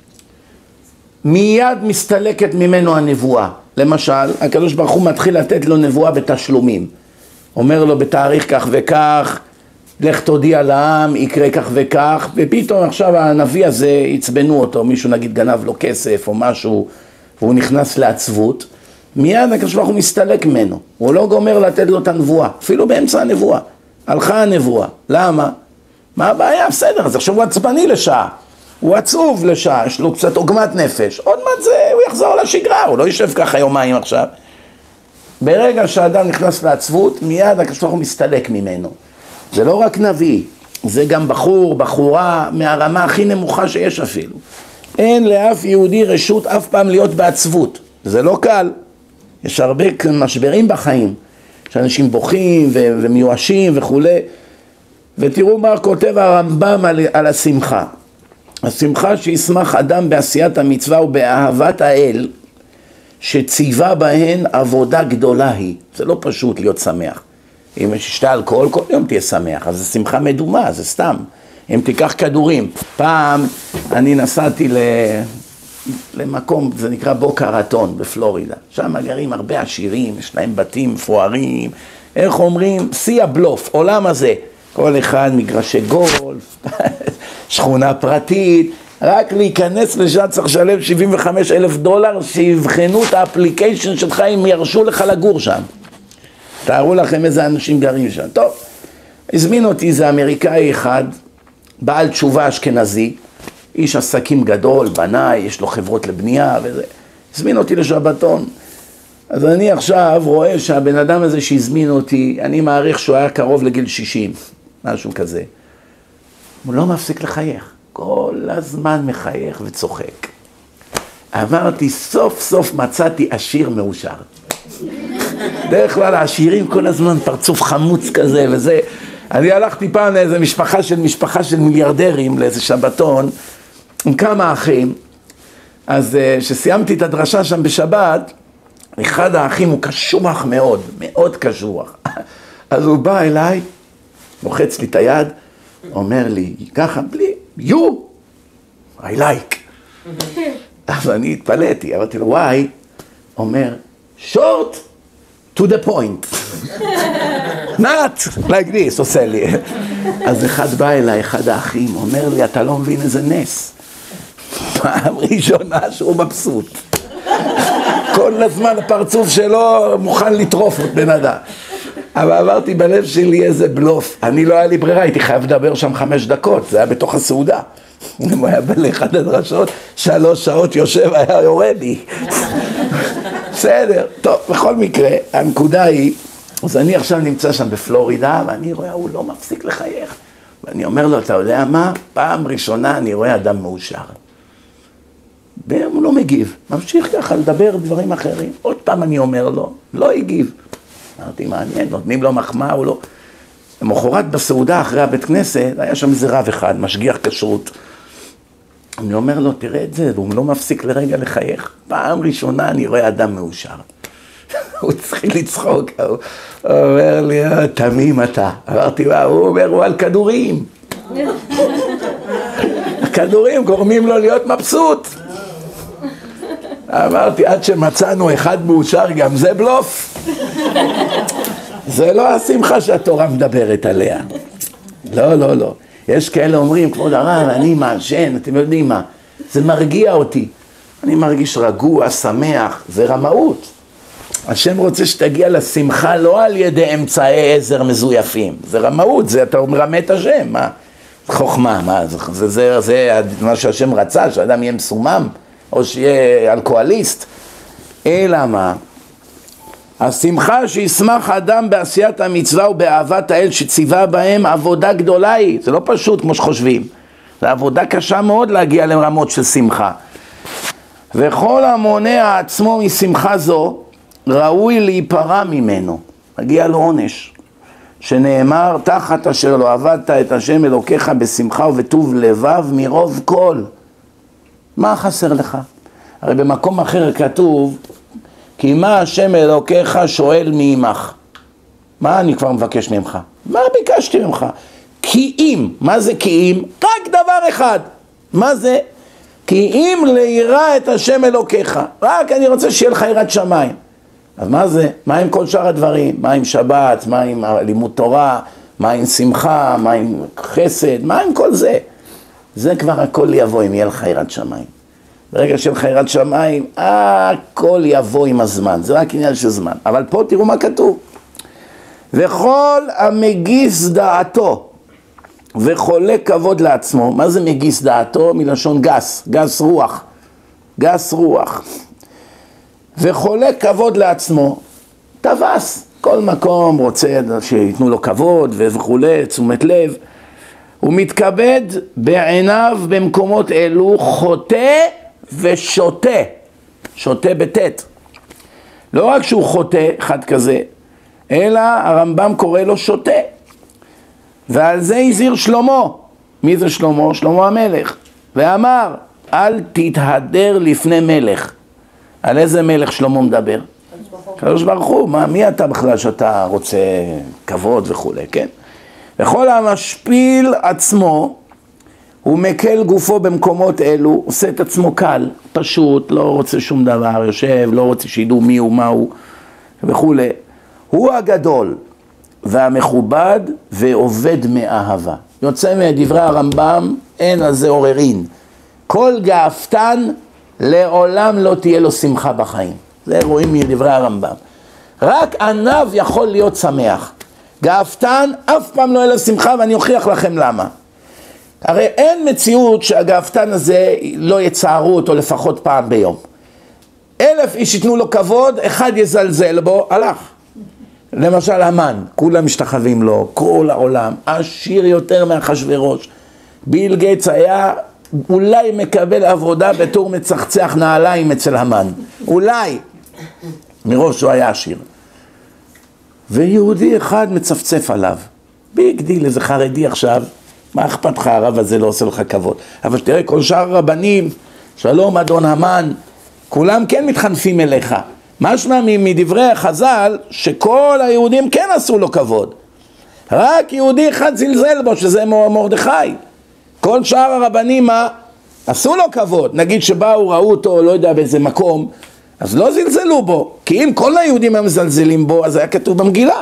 מיד מסתלקת ממנו הנבואה. למשל, הקדוש ברוך הוא מתחיל לתת לו נבואה בתשלומים. אומר לו בתאריך כך וכך, לך תודיע לעם, יקרה כך וכך, ופתאום עכשיו הנביא הזה יצבנו אותו, מישהו נגיד גנב לו כסף או משהו, והוא נכנס לעצבות, מיד הקדוש ברוך הוא מסתלק ממנו. הוא לא גומר לתת לו את הנבואה, אפילו באמצע הנבואה. הלכה הנבואה. למה? מה הבעיה? בסדר, אז עכשיו הוא עצבני לשעה. הוא עצוב לשעה, יש לו קצת עוגמת נפש. עוד מעט זה, הוא יחזור לשגרה, הוא לא יישב ככה יומיים עכשיו. ברגע שהאדם נכנס לעצבות, מיד הקדוש ברוך הוא מסתלק ממנו. זה לא רק נביא, זה גם בחור, בחורה, מהרמה הכי נמוכה שיש אפילו. אין לאף יהודי רשות אף פעם להיות בעצבות. זה לא קל. יש הרבה משברים בחיים, שאנשים בוכים ו- ומיואשים וכו'. ותראו מה כותב הרמב"ם על, על השמחה. השמחה שישמח אדם בעשיית המצווה ובאהבת האל, שציווה בהן עבודה גדולה היא. זה לא פשוט להיות שמח. אם יש שתה אלכוהול, כל יום תהיה שמח, אז זה שמחה מדומה, זה סתם. אם תיקח כדורים, פעם אני נסעתי ל... למקום, זה נקרא בוקה רטון בפלורידה, שם גרים הרבה עשירים, יש להם בתים מפוארים, איך אומרים, שיא הבלוף, עולם הזה, כל אחד מגרשי גולף, שכונה פרטית, רק להיכנס לשם צריך לשלם שבעים וחמישה אלף דולר, שיבחנו את האפליקיישן שלך אם ירשו לך לגור שם. תארו לכם איזה אנשים גרים שם. טוב, הזמין אותי איזה אמריקאי אחד, בעל תשובה אשכנזי, איש עסקים גדול, בנאי, יש לו חברות לבנייה וזה. הזמין אותי לשבתון. אז אני עכשיו רואה שהבן אדם הזה שהזמין אותי, אני מעריך שהוא היה קרוב לגיל שישים, משהו כזה. הוא לא מפסיק לחייך, כל הזמן מחייך וצוחק. אמרתי, סוף סוף מצאתי עשיר מאושר. דרך כלל העשירים כל הזמן פרצוף חמוץ כזה וזה. אני הלכתי פעם לאיזה משפחה של משפחה של מיליארדרים, לאיזה שבתון, עם כמה אחים. אז שסיימתי את הדרשה שם בשבת, אחד האחים הוא קשוח מאוד, מאוד קשוח. אז הוא בא אליי, מוחץ לי את היד, אומר לי, ככה, בלי, you, I like. אז אני התפלאתי, אמרתי לו, why? אומר, short to the point. not like this, עושה לי. אז אחד בא אליי, אחד האחים, אומר לי, אתה לא מבין איזה נס. פעם ראשונה שהוא מבסוט. כל הזמן הפרצוף שלו מוכן לטרוף את בן אדם. אבל עברתי בלב שלי איזה בלוף. אני לא היה לי ברירה, הייתי חייב לדבר שם חמש דקות, זה היה בתוך הסעודה. הוא היה באחד הדרשות, שלוש שעות יושב, היה יורה לי. בסדר, טוב, בכל מקרה, הנקודה היא, אז אני עכשיו נמצא שם בפלורידה, ואני רואה, הוא לא מפסיק לחייך. ואני אומר לו, אתה יודע מה? פעם ראשונה אני רואה אדם מאושר. והוא לא מגיב, ממשיך ככה לדבר דברים אחרים. עוד פעם אני אומר לו, לא הגיב. אמרתי, מעניין, נותנים לו מחמאה או לא. למחרת בסעודה אחרי הבית כנסת, היה שם איזה רב אחד, משגיח כשרות. אני אומר לו, תראה את זה, והוא לא מפסיק לרגע לחייך. פעם ראשונה אני רואה אדם מאושר. הוא צריך לצחוק, הוא אומר לי, אה, תמים אתה. אמרתי, מה, הוא אומר, הוא על כדורים. הכדורים גורמים לו להיות מבסוט. אמרתי, עד שמצאנו אחד מאושר, גם זה בלוף. זה לא השמחה שהתורה מדברת עליה. לא, לא, לא. יש כאלה אומרים, כבוד הרב, אני מעשן, אתם יודעים מה? זה מרגיע אותי. אני מרגיש רגוע, שמח, זה רמאות. השם רוצה שתגיע לשמחה לא על ידי אמצעי עזר מזויפים. זה רמאות, זה אתה מרמה את השם, מה? חוכמה, מה? זה, זה, זה, זה מה שהשם רצה, שאדם יהיה מסומם, או שיהיה אלכוהוליסט. אלא מה? השמחה שישמח אדם בעשיית המצווה ובאהבת האל שציווה בהם, עבודה גדולה היא, זה לא פשוט כמו שחושבים, זה עבודה קשה מאוד להגיע לרמות של שמחה. וכל המונע עצמו משמחה זו, ראוי להיפרע ממנו, מגיע לו עונש, שנאמר, תחת אשר לא עבדת את השם אלוקיך בשמחה ובטוב לבב מרוב כל. מה חסר לך? הרי במקום אחר כתוב, כי מה השם אלוקיך שואל מעמך? מה אני כבר מבקש ממך? מה ביקשתי ממך? כי אם, מה זה כי אם? רק דבר אחד. מה זה? כי אם לירא את השם אלוקיך. רק אני רוצה שיהיה לך יראת שמיים. אז מה זה? מה עם כל שאר הדברים? מה עם שבת? מה עם לימוד תורה? מה עם שמחה? מה עם חסד? מה עם כל זה? זה כבר הכל יבוא אם יהיה לך יראת שמיים. ברגע שיהיה לך יראת שמיים, הכל יבוא עם הזמן. זה רק עניין של זמן. אבל פה תראו מה כתוב. וכל המגיס דעתו וחולה כבוד לעצמו. מה זה מגיס דעתו? מלשון גס, גס רוח. גס רוח. וחולה כבוד לעצמו, תבס, כל מקום רוצה שיתנו לו כבוד וכולי, תשומת לב, הוא מתכבד בעיניו במקומות אלו, חוטא ושוטה, שוטה בטט. לא רק שהוא חוטא, אחד כזה, אלא הרמב"ם קורא לו שוטה. ועל זה הזהיר שלמה. מי זה שלמה? שלמה המלך. ואמר, אל תתהדר לפני מלך. על איזה מלך שלמה מדבר? קדוש ברוך הוא, מה, מי אתה בכלל שאתה רוצה כבוד וכו', כן? וכל המשפיל עצמו, הוא מקל גופו במקומות אלו, עושה את עצמו קל, פשוט, לא רוצה שום דבר, יושב, לא רוצה שידעו מי הוא, מה הוא וכו'. הוא הגדול והמכובד ועובד מאהבה. יוצא מדברי הרמב"ם, אין על זה עוררין. כל גאוותן לעולם לא תהיה לו שמחה בחיים. זה רואים מדברי הרמב"ם. רק עניו יכול להיות שמח. גאוותן אף פעם לא יהיה לו שמחה, ואני אוכיח לכם למה. הרי אין מציאות שהגאוותן הזה לא יצערו אותו לפחות פעם ביום. אלף איש יתנו לו כבוד, אחד יזלזל בו, הלך. למשל המן, כולם משתחווים לו, כל העולם, עשיר יותר מאחשוורוש. ביל גייטס היה אולי מקבל עבודה בתור מצחצח נעליים אצל המן, אולי, מראש הוא היה עשיר. ויהודי אחד מצפצף עליו, ביג דיל, איזה חרדי עכשיו, מה אכפת לך, הרב הזה לא עושה לך כבוד. אבל שתראה, כל שאר הרבנים, שלום אדון המן, כולם כן מתחנפים אליך. משמע מדברי החז"ל שכל היהודים כן עשו לו כבוד, רק יהודי אחד זלזל בו, שזה מרדכי. כל שאר הרבנים מה? עשו לו כבוד. נגיד שבאו, ראו אותו, לא יודע באיזה מקום, אז לא זלזלו בו, כי אם כל היהודים הם מזלזלים בו, אז היה כתוב במגילה.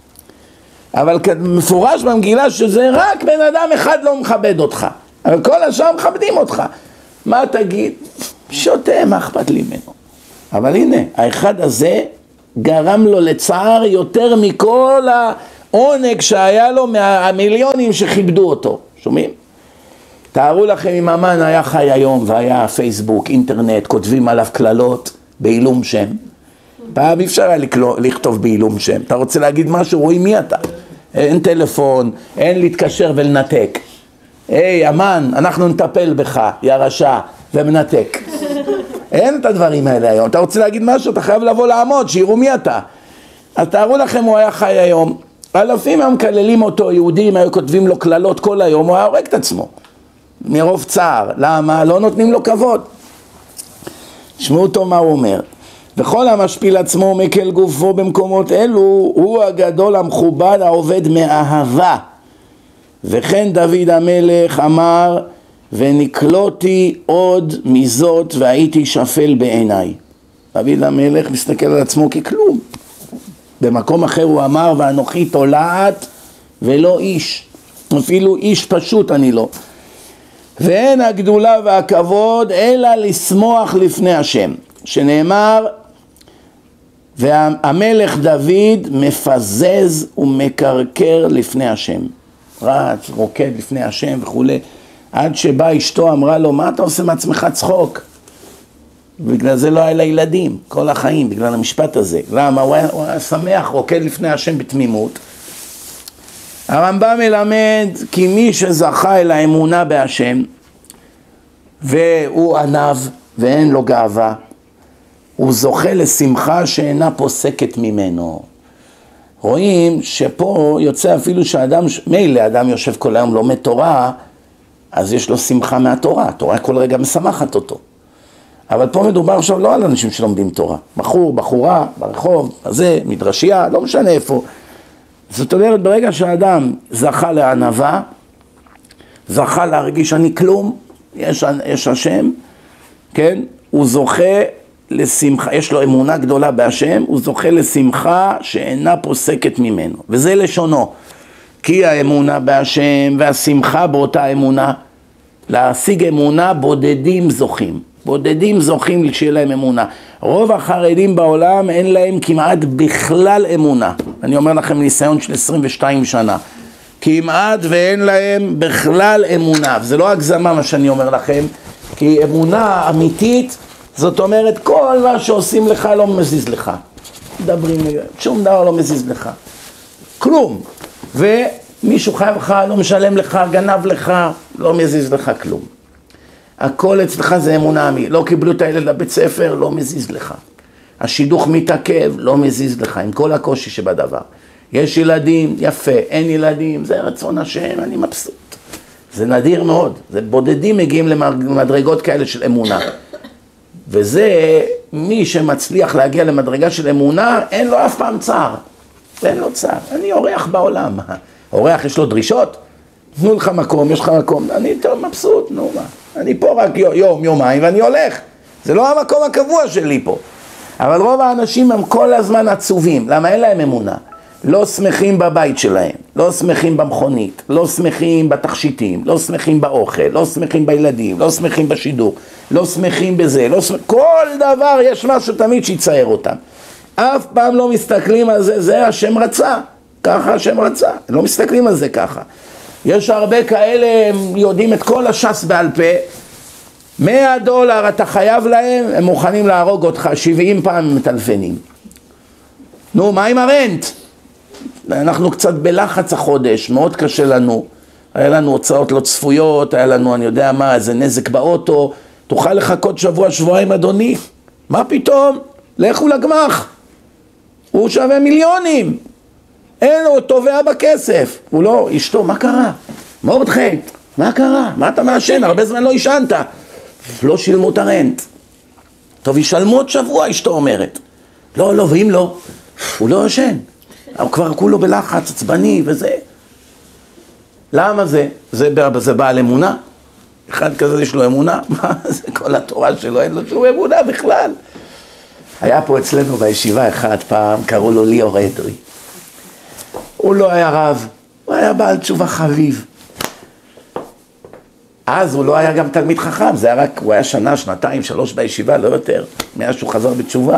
אבל מפורש במגילה שזה רק בן אדם אחד לא מכבד אותך, אבל כל השאר מכבדים אותך. מה תגיד? שותה, מה אכפת לי ממנו? אבל הנה, האחד הזה גרם לו לצער יותר מכל העונג שהיה לו מהמיליונים שכיבדו אותו. שומעים? תארו לכם אם המן היה חי היום והיה פייסבוק, אינטרנט, כותבים עליו כללות בעילום שם. פעם אי אפשר היה לכתוב בעילום שם. אתה רוצה להגיד משהו, רואים מי אתה. אין טלפון, אין להתקשר ולנתק. היי, המן, אנחנו נטפל בך, יא רשע, ומנתק. אין את הדברים האלה היום. אתה רוצה להגיד משהו, אתה חייב לבוא לעמוד, שיראו מי אתה. אז תארו לכם, הוא היה חי היום. אלפים הם מקללים אותו, יהודים היו כותבים לו כללות כל היום, הוא היה הורג את עצמו. מרוב צער. למה? לא נותנים לו כבוד. שמעו אותו מה הוא אומר. וכל המשפיל עצמו מקל גופו במקומות אלו, הוא הגדול המכובד העובד מאהבה. וכן דוד המלך אמר, ונקלותי עוד מזאת והייתי שפל בעיניי. דוד המלך מסתכל על עצמו ככלום. במקום אחר הוא אמר, ואנוכי תולעת ולא איש. אפילו איש פשוט אני לא. ואין הגדולה והכבוד אלא לשמוח לפני השם. שנאמר, והמלך דוד מפזז ומקרקר לפני השם. רץ, רוקד לפני השם וכו'. עד שבא אשתו אמרה לו, מה אתה עושה מעצמך צחוק? בגלל זה לא היה לילדים, כל החיים, בגלל המשפט הזה. למה? הוא היה, הוא היה שמח, רוקד לפני השם בתמימות. הרמב"ם מלמד כי מי שזכה אל האמונה בהשם, והוא ענב ואין לו גאווה, הוא זוכה לשמחה שאינה פוסקת ממנו. רואים שפה יוצא אפילו שאדם, מילא אדם יושב כל היום לומד תורה, אז יש לו שמחה מהתורה, התורה כל רגע משמחת אותו. אבל פה מדובר עכשיו לא על אנשים שלומדים תורה, בחור, בחורה, ברחוב, הזה, מדרשייה, לא משנה איפה. זאת אומרת, ברגע שהאדם זכה לענווה, זכה להרגיש אני כלום, יש, יש השם, כן? הוא זוכה לשמחה, יש לו אמונה גדולה בהשם, הוא זוכה לשמחה שאינה פוסקת ממנו. וזה לשונו, כי האמונה בהשם והשמחה באותה אמונה, להשיג אמונה בודדים זוכים. בודדים זוכים שיהיה להם אמונה. רוב החרדים בעולם אין להם כמעט בכלל אמונה. אני אומר לכם ניסיון של עשרים ושתיים שנה. כמעט ואין להם בכלל אמונה. וזה לא הגזמה מה שאני אומר לכם, כי אמונה אמיתית, זאת אומרת כל מה שעושים לך לא מזיז לך. מדברים, שום דבר לא מזיז לך. כלום. ומישהו חייב לך, לא משלם לך, גנב לך, לא מזיז לך כלום. הכל אצלך זה אמונה אמי, לא קיבלו את הילד לבית ספר, לא מזיז לך. השידוך מתעכב, לא מזיז לך, עם כל הקושי שבדבר. יש ילדים, יפה, אין ילדים, זה רצון השם, אני מבסוט. זה נדיר מאוד, זה בודדים מגיעים למדרגות כאלה של אמונה. וזה מי שמצליח להגיע למדרגה של אמונה, אין לו אף פעם צער. אין לו צער, אני אורח בעולם. אורח יש לו דרישות? תנו לך מקום, יש לך מקום, אני יותר מבסוט, נו מה. אני פה רק יום, יומיים ואני הולך. זה לא המקום הקבוע שלי פה. אבל רוב האנשים הם כל הזמן עצובים. למה? אין להם אמונה. לא שמחים בבית שלהם, לא שמחים במכונית, לא שמחים בתכשיטים, לא שמחים באוכל, לא שמחים בילדים, לא שמחים בשידור, לא שמחים בזה, לא שמח... כל דבר יש משהו תמיד שיצייר אותם. אף פעם לא מסתכלים על זה, זה השם רצה. ככה השם רצה. לא מסתכלים על זה ככה. יש הרבה כאלה, הם יודעים את כל הש"ס בעל פה, מאה דולר אתה חייב להם, הם מוכנים להרוג אותך, שבעים פעם מטלפנים. נו, מה עם הרנט? אנחנו קצת בלחץ החודש, מאוד קשה לנו, היה לנו הוצאות לא צפויות, היה לנו, אני יודע מה, איזה נזק באוטו, תוכל לחכות שבוע, שבועיים אדוני? מה פתאום? לכו לגמח, הוא שווה מיליונים. אין, הוא תובע בכסף. הוא לא, אשתו, מה קרה? מורדכי, מה קרה? מה אתה מעשן? הרבה זמן לא ישנת. לא שילמו את הרנט. טוב, ישלמו עוד שבוע, אשתו אומרת. לא, לא, ואם לא, הוא לא ישן. הוא כבר כולו בלחץ, עצבני וזה. למה זה? זה, זה בעל אמונה? אחד כזה יש לו אמונה? מה? זה כל התורה שלו, אין לו שום אמונה בכלל. היה פה אצלנו בישיבה אחד פעם, קראו לו ליאור אדרי. הוא לא היה רב, הוא היה בעל תשובה חביב. אז הוא לא היה גם תלמיד חכם, זה היה רק, הוא היה שנה, שנתיים, שלוש בישיבה, לא יותר, מאז שהוא חזר בתשובה.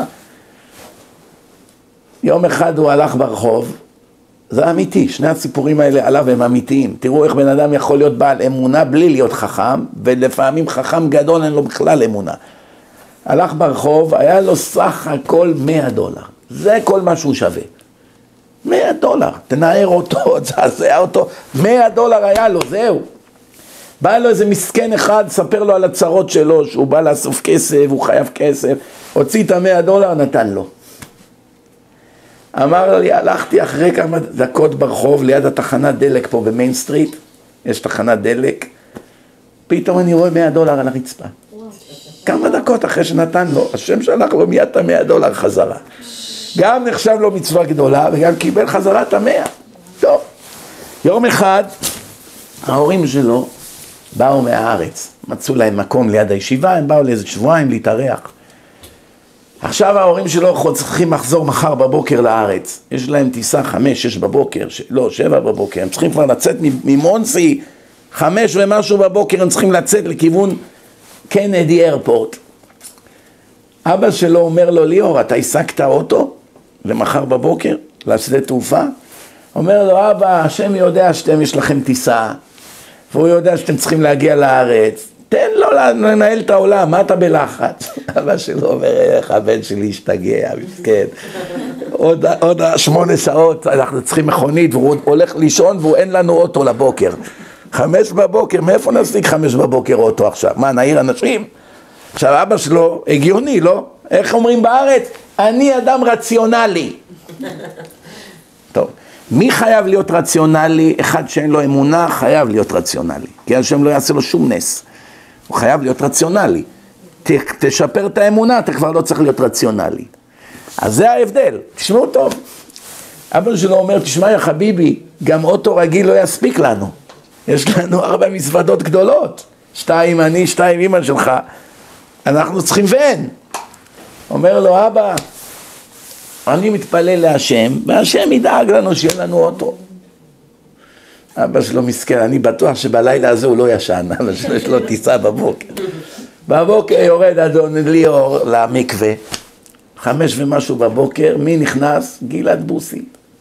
יום אחד הוא הלך ברחוב, זה אמיתי, שני הסיפורים האלה עליו הם אמיתיים. תראו איך בן אדם יכול להיות בעל אמונה בלי להיות חכם, ולפעמים חכם גדול אין לו בכלל אמונה. הלך ברחוב, היה לו סך הכל מאה דולר, זה כל מה שהוא שווה. מאה דולר, תנער אותו, תעשה אותו, מאה דולר היה לו, זהו. בא לו איזה מסכן אחד, ספר לו על הצרות שלו, שהוא בא לאסוף כסף, הוא חייב כסף, הוציא את המאה דולר, נתן לו. אמר לי, הלכתי אחרי כמה דקות ברחוב, ליד התחנת דלק פה במיין סטריט, יש תחנת דלק, פתאום אני רואה מאה דולר על הרצפה. כמה דקות אחרי שנתן לו, השם שלח לו מיד את המאה דולר חזרה. גם נחשב לו מצווה גדולה, וגם קיבל חזרה את המאה. טוב, יום אחד, ההורים שלו באו מהארץ, מצאו להם מקום ליד הישיבה, הם באו לאיזה שבועיים להתארח. עכשיו ההורים שלו צריכים לחזור מחר בבוקר לארץ. יש להם טיסה חמש, שש בבוקר, ש... לא, שבע בבוקר. הם צריכים כבר לצאת ממונסי, חמש ומשהו בבוקר, הם צריכים לצאת לכיוון קנדי איירפורט. אבא שלו אומר לו, ליאור, אתה הסקת אוטו למחר בבוקר, לשדה תעופה? אומר לו, אבא, השם יודע שאתם יש לכם טיסה, והוא יודע שאתם צריכים להגיע לארץ. תן לו לנהל את העולם, מה אתה בלחץ? אבא שלו אומר, איך הבן שלי השתגע, מסכן. עוד, עוד שמונה שעות אנחנו צריכים מכונית, והוא הולך לישון והוא אין לנו אוטו לבוקר. חמש בבוקר, מאיפה נשיג חמש בבוקר אוטו עכשיו? מה, נעיר אנשים? עכשיו אבא שלו, הגיוני, לא? איך אומרים בארץ? אני אדם רציונלי. טוב, מי חייב להיות רציונלי? אחד שאין לו אמונה חייב להיות רציונלי, כי השם לא יעשה לו שום נס. הוא חייב להיות רציונלי. ת, תשפר את האמונה, אתה כבר לא צריך להיות רציונלי. אז זה ההבדל, תשמעו טוב. אבא שלו אומר, תשמע יא חביבי, גם אוטו רגיל לא יספיק לנו. יש לנו ארבע מזוודות גדולות. שתיים אני, שתיים אמא שלך. אנחנו צריכים ון. אומר לו, אבא, אני מתפלל להשם, והשם ידאג לנו שיהיה לנו אוטו. אבא שלו מסכן, אני בטוח שבלילה הזה הוא לא ישן, אבל שיש לו טיסה בבוקר. בבוקר יורד אדון ליאור למקווה, חמש ומשהו בבוקר, מי נכנס? גלעד בוסי.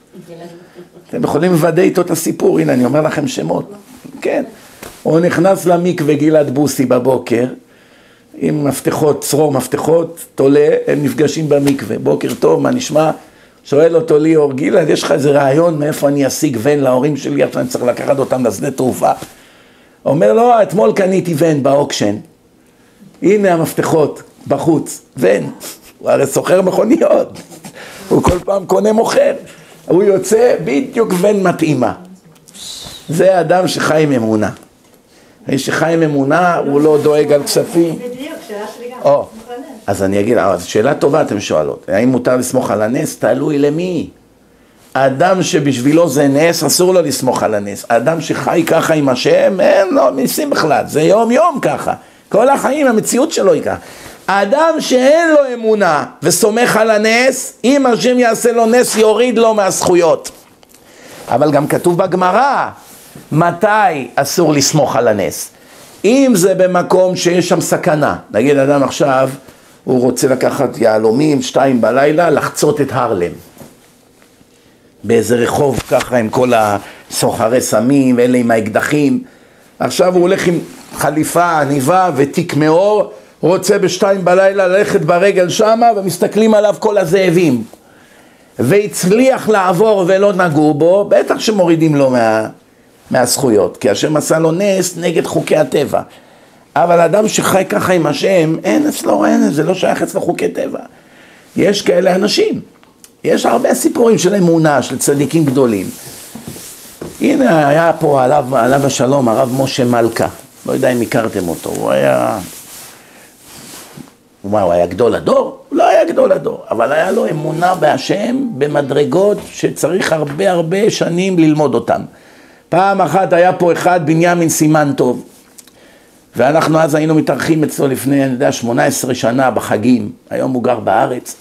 אתם יכולים לוודא איתו את הסיפור, הנה אני אומר לכם שמות. כן, הוא נכנס למקווה גלעד בוסי בבוקר, עם מפתחות, צרור מפתחות, תולה, הם נפגשים במקווה. בוקר טוב, מה נשמע? שואל אותו ליאור, גלעד, יש לך איזה רעיון מאיפה אני אשיג ון להורים שלי, עכשיו אני צריך לקחת אותם לשדה תעופה. אומר לו, אתמול קניתי ון באוקשן. הנה המפתחות, בחוץ, ון. הוא הרי סוחר מכוניות. הוא כל פעם קונה מוכר. הוא יוצא בדיוק ון מתאימה. זה האדם שחי עם אמונה. מי שחי עם אמונה, הוא לא דואג על כספים. בדיוק, שאלה שלי גם. אז אני אגיד, שאלה טובה אתם שואלות. האם מותר לסמוך על הנס? תלוי למי. האדם שבשבילו זה נס, אסור לו לסמוך על הנס. האדם שחי ככה עם השם, אין לו ניסים בכלל. זה יום יום ככה. כל החיים, המציאות שלו היא ככה. האדם שאין לו אמונה וסומך על הנס, אם השם יעשה לו נס, יוריד לו מהזכויות. אבל גם כתוב בגמרא, מתי אסור לסמוך על הנס? אם זה במקום שיש שם סכנה, נגיד אדם עכשיו, הוא רוצה לקחת יעלומים, שתיים בלילה, לחצות את הרלם. באיזה רחוב ככה עם כל הסוחרי סמים, אלה עם האקדחים. עכשיו הוא הולך עם חליפה, עניבה ותיק מאור, רוצה בשתיים בלילה ללכת ברגל שמה, ומסתכלים עליו כל הזאבים. והצליח לעבור ולא נגעו בו, בטח שמורידים לו מה, מהזכויות, כי השם עשה לו נס נגד חוקי הטבע. אבל אדם שחי ככה עם השם, אין אצלו, אין, זה לא שייך אצלו חוקי טבע. יש כאלה אנשים, יש הרבה סיפורים של אמונה, של צדיקים גדולים. הנה היה פה עליו, עליו השלום, הרב משה מלכה, לא יודע אם הכרתם אותו, הוא היה... מה, הוא היה גדול הדור? הוא לא היה גדול הדור, אבל היה לו אמונה בהשם במדרגות שצריך הרבה הרבה שנים ללמוד אותם. פעם אחת היה פה אחד, בנימין סימן טוב, ואנחנו אז היינו מתארחים אצלו לפני, אני יודע, שמונה עשרה שנה בחגים, היום הוא גר בארץ,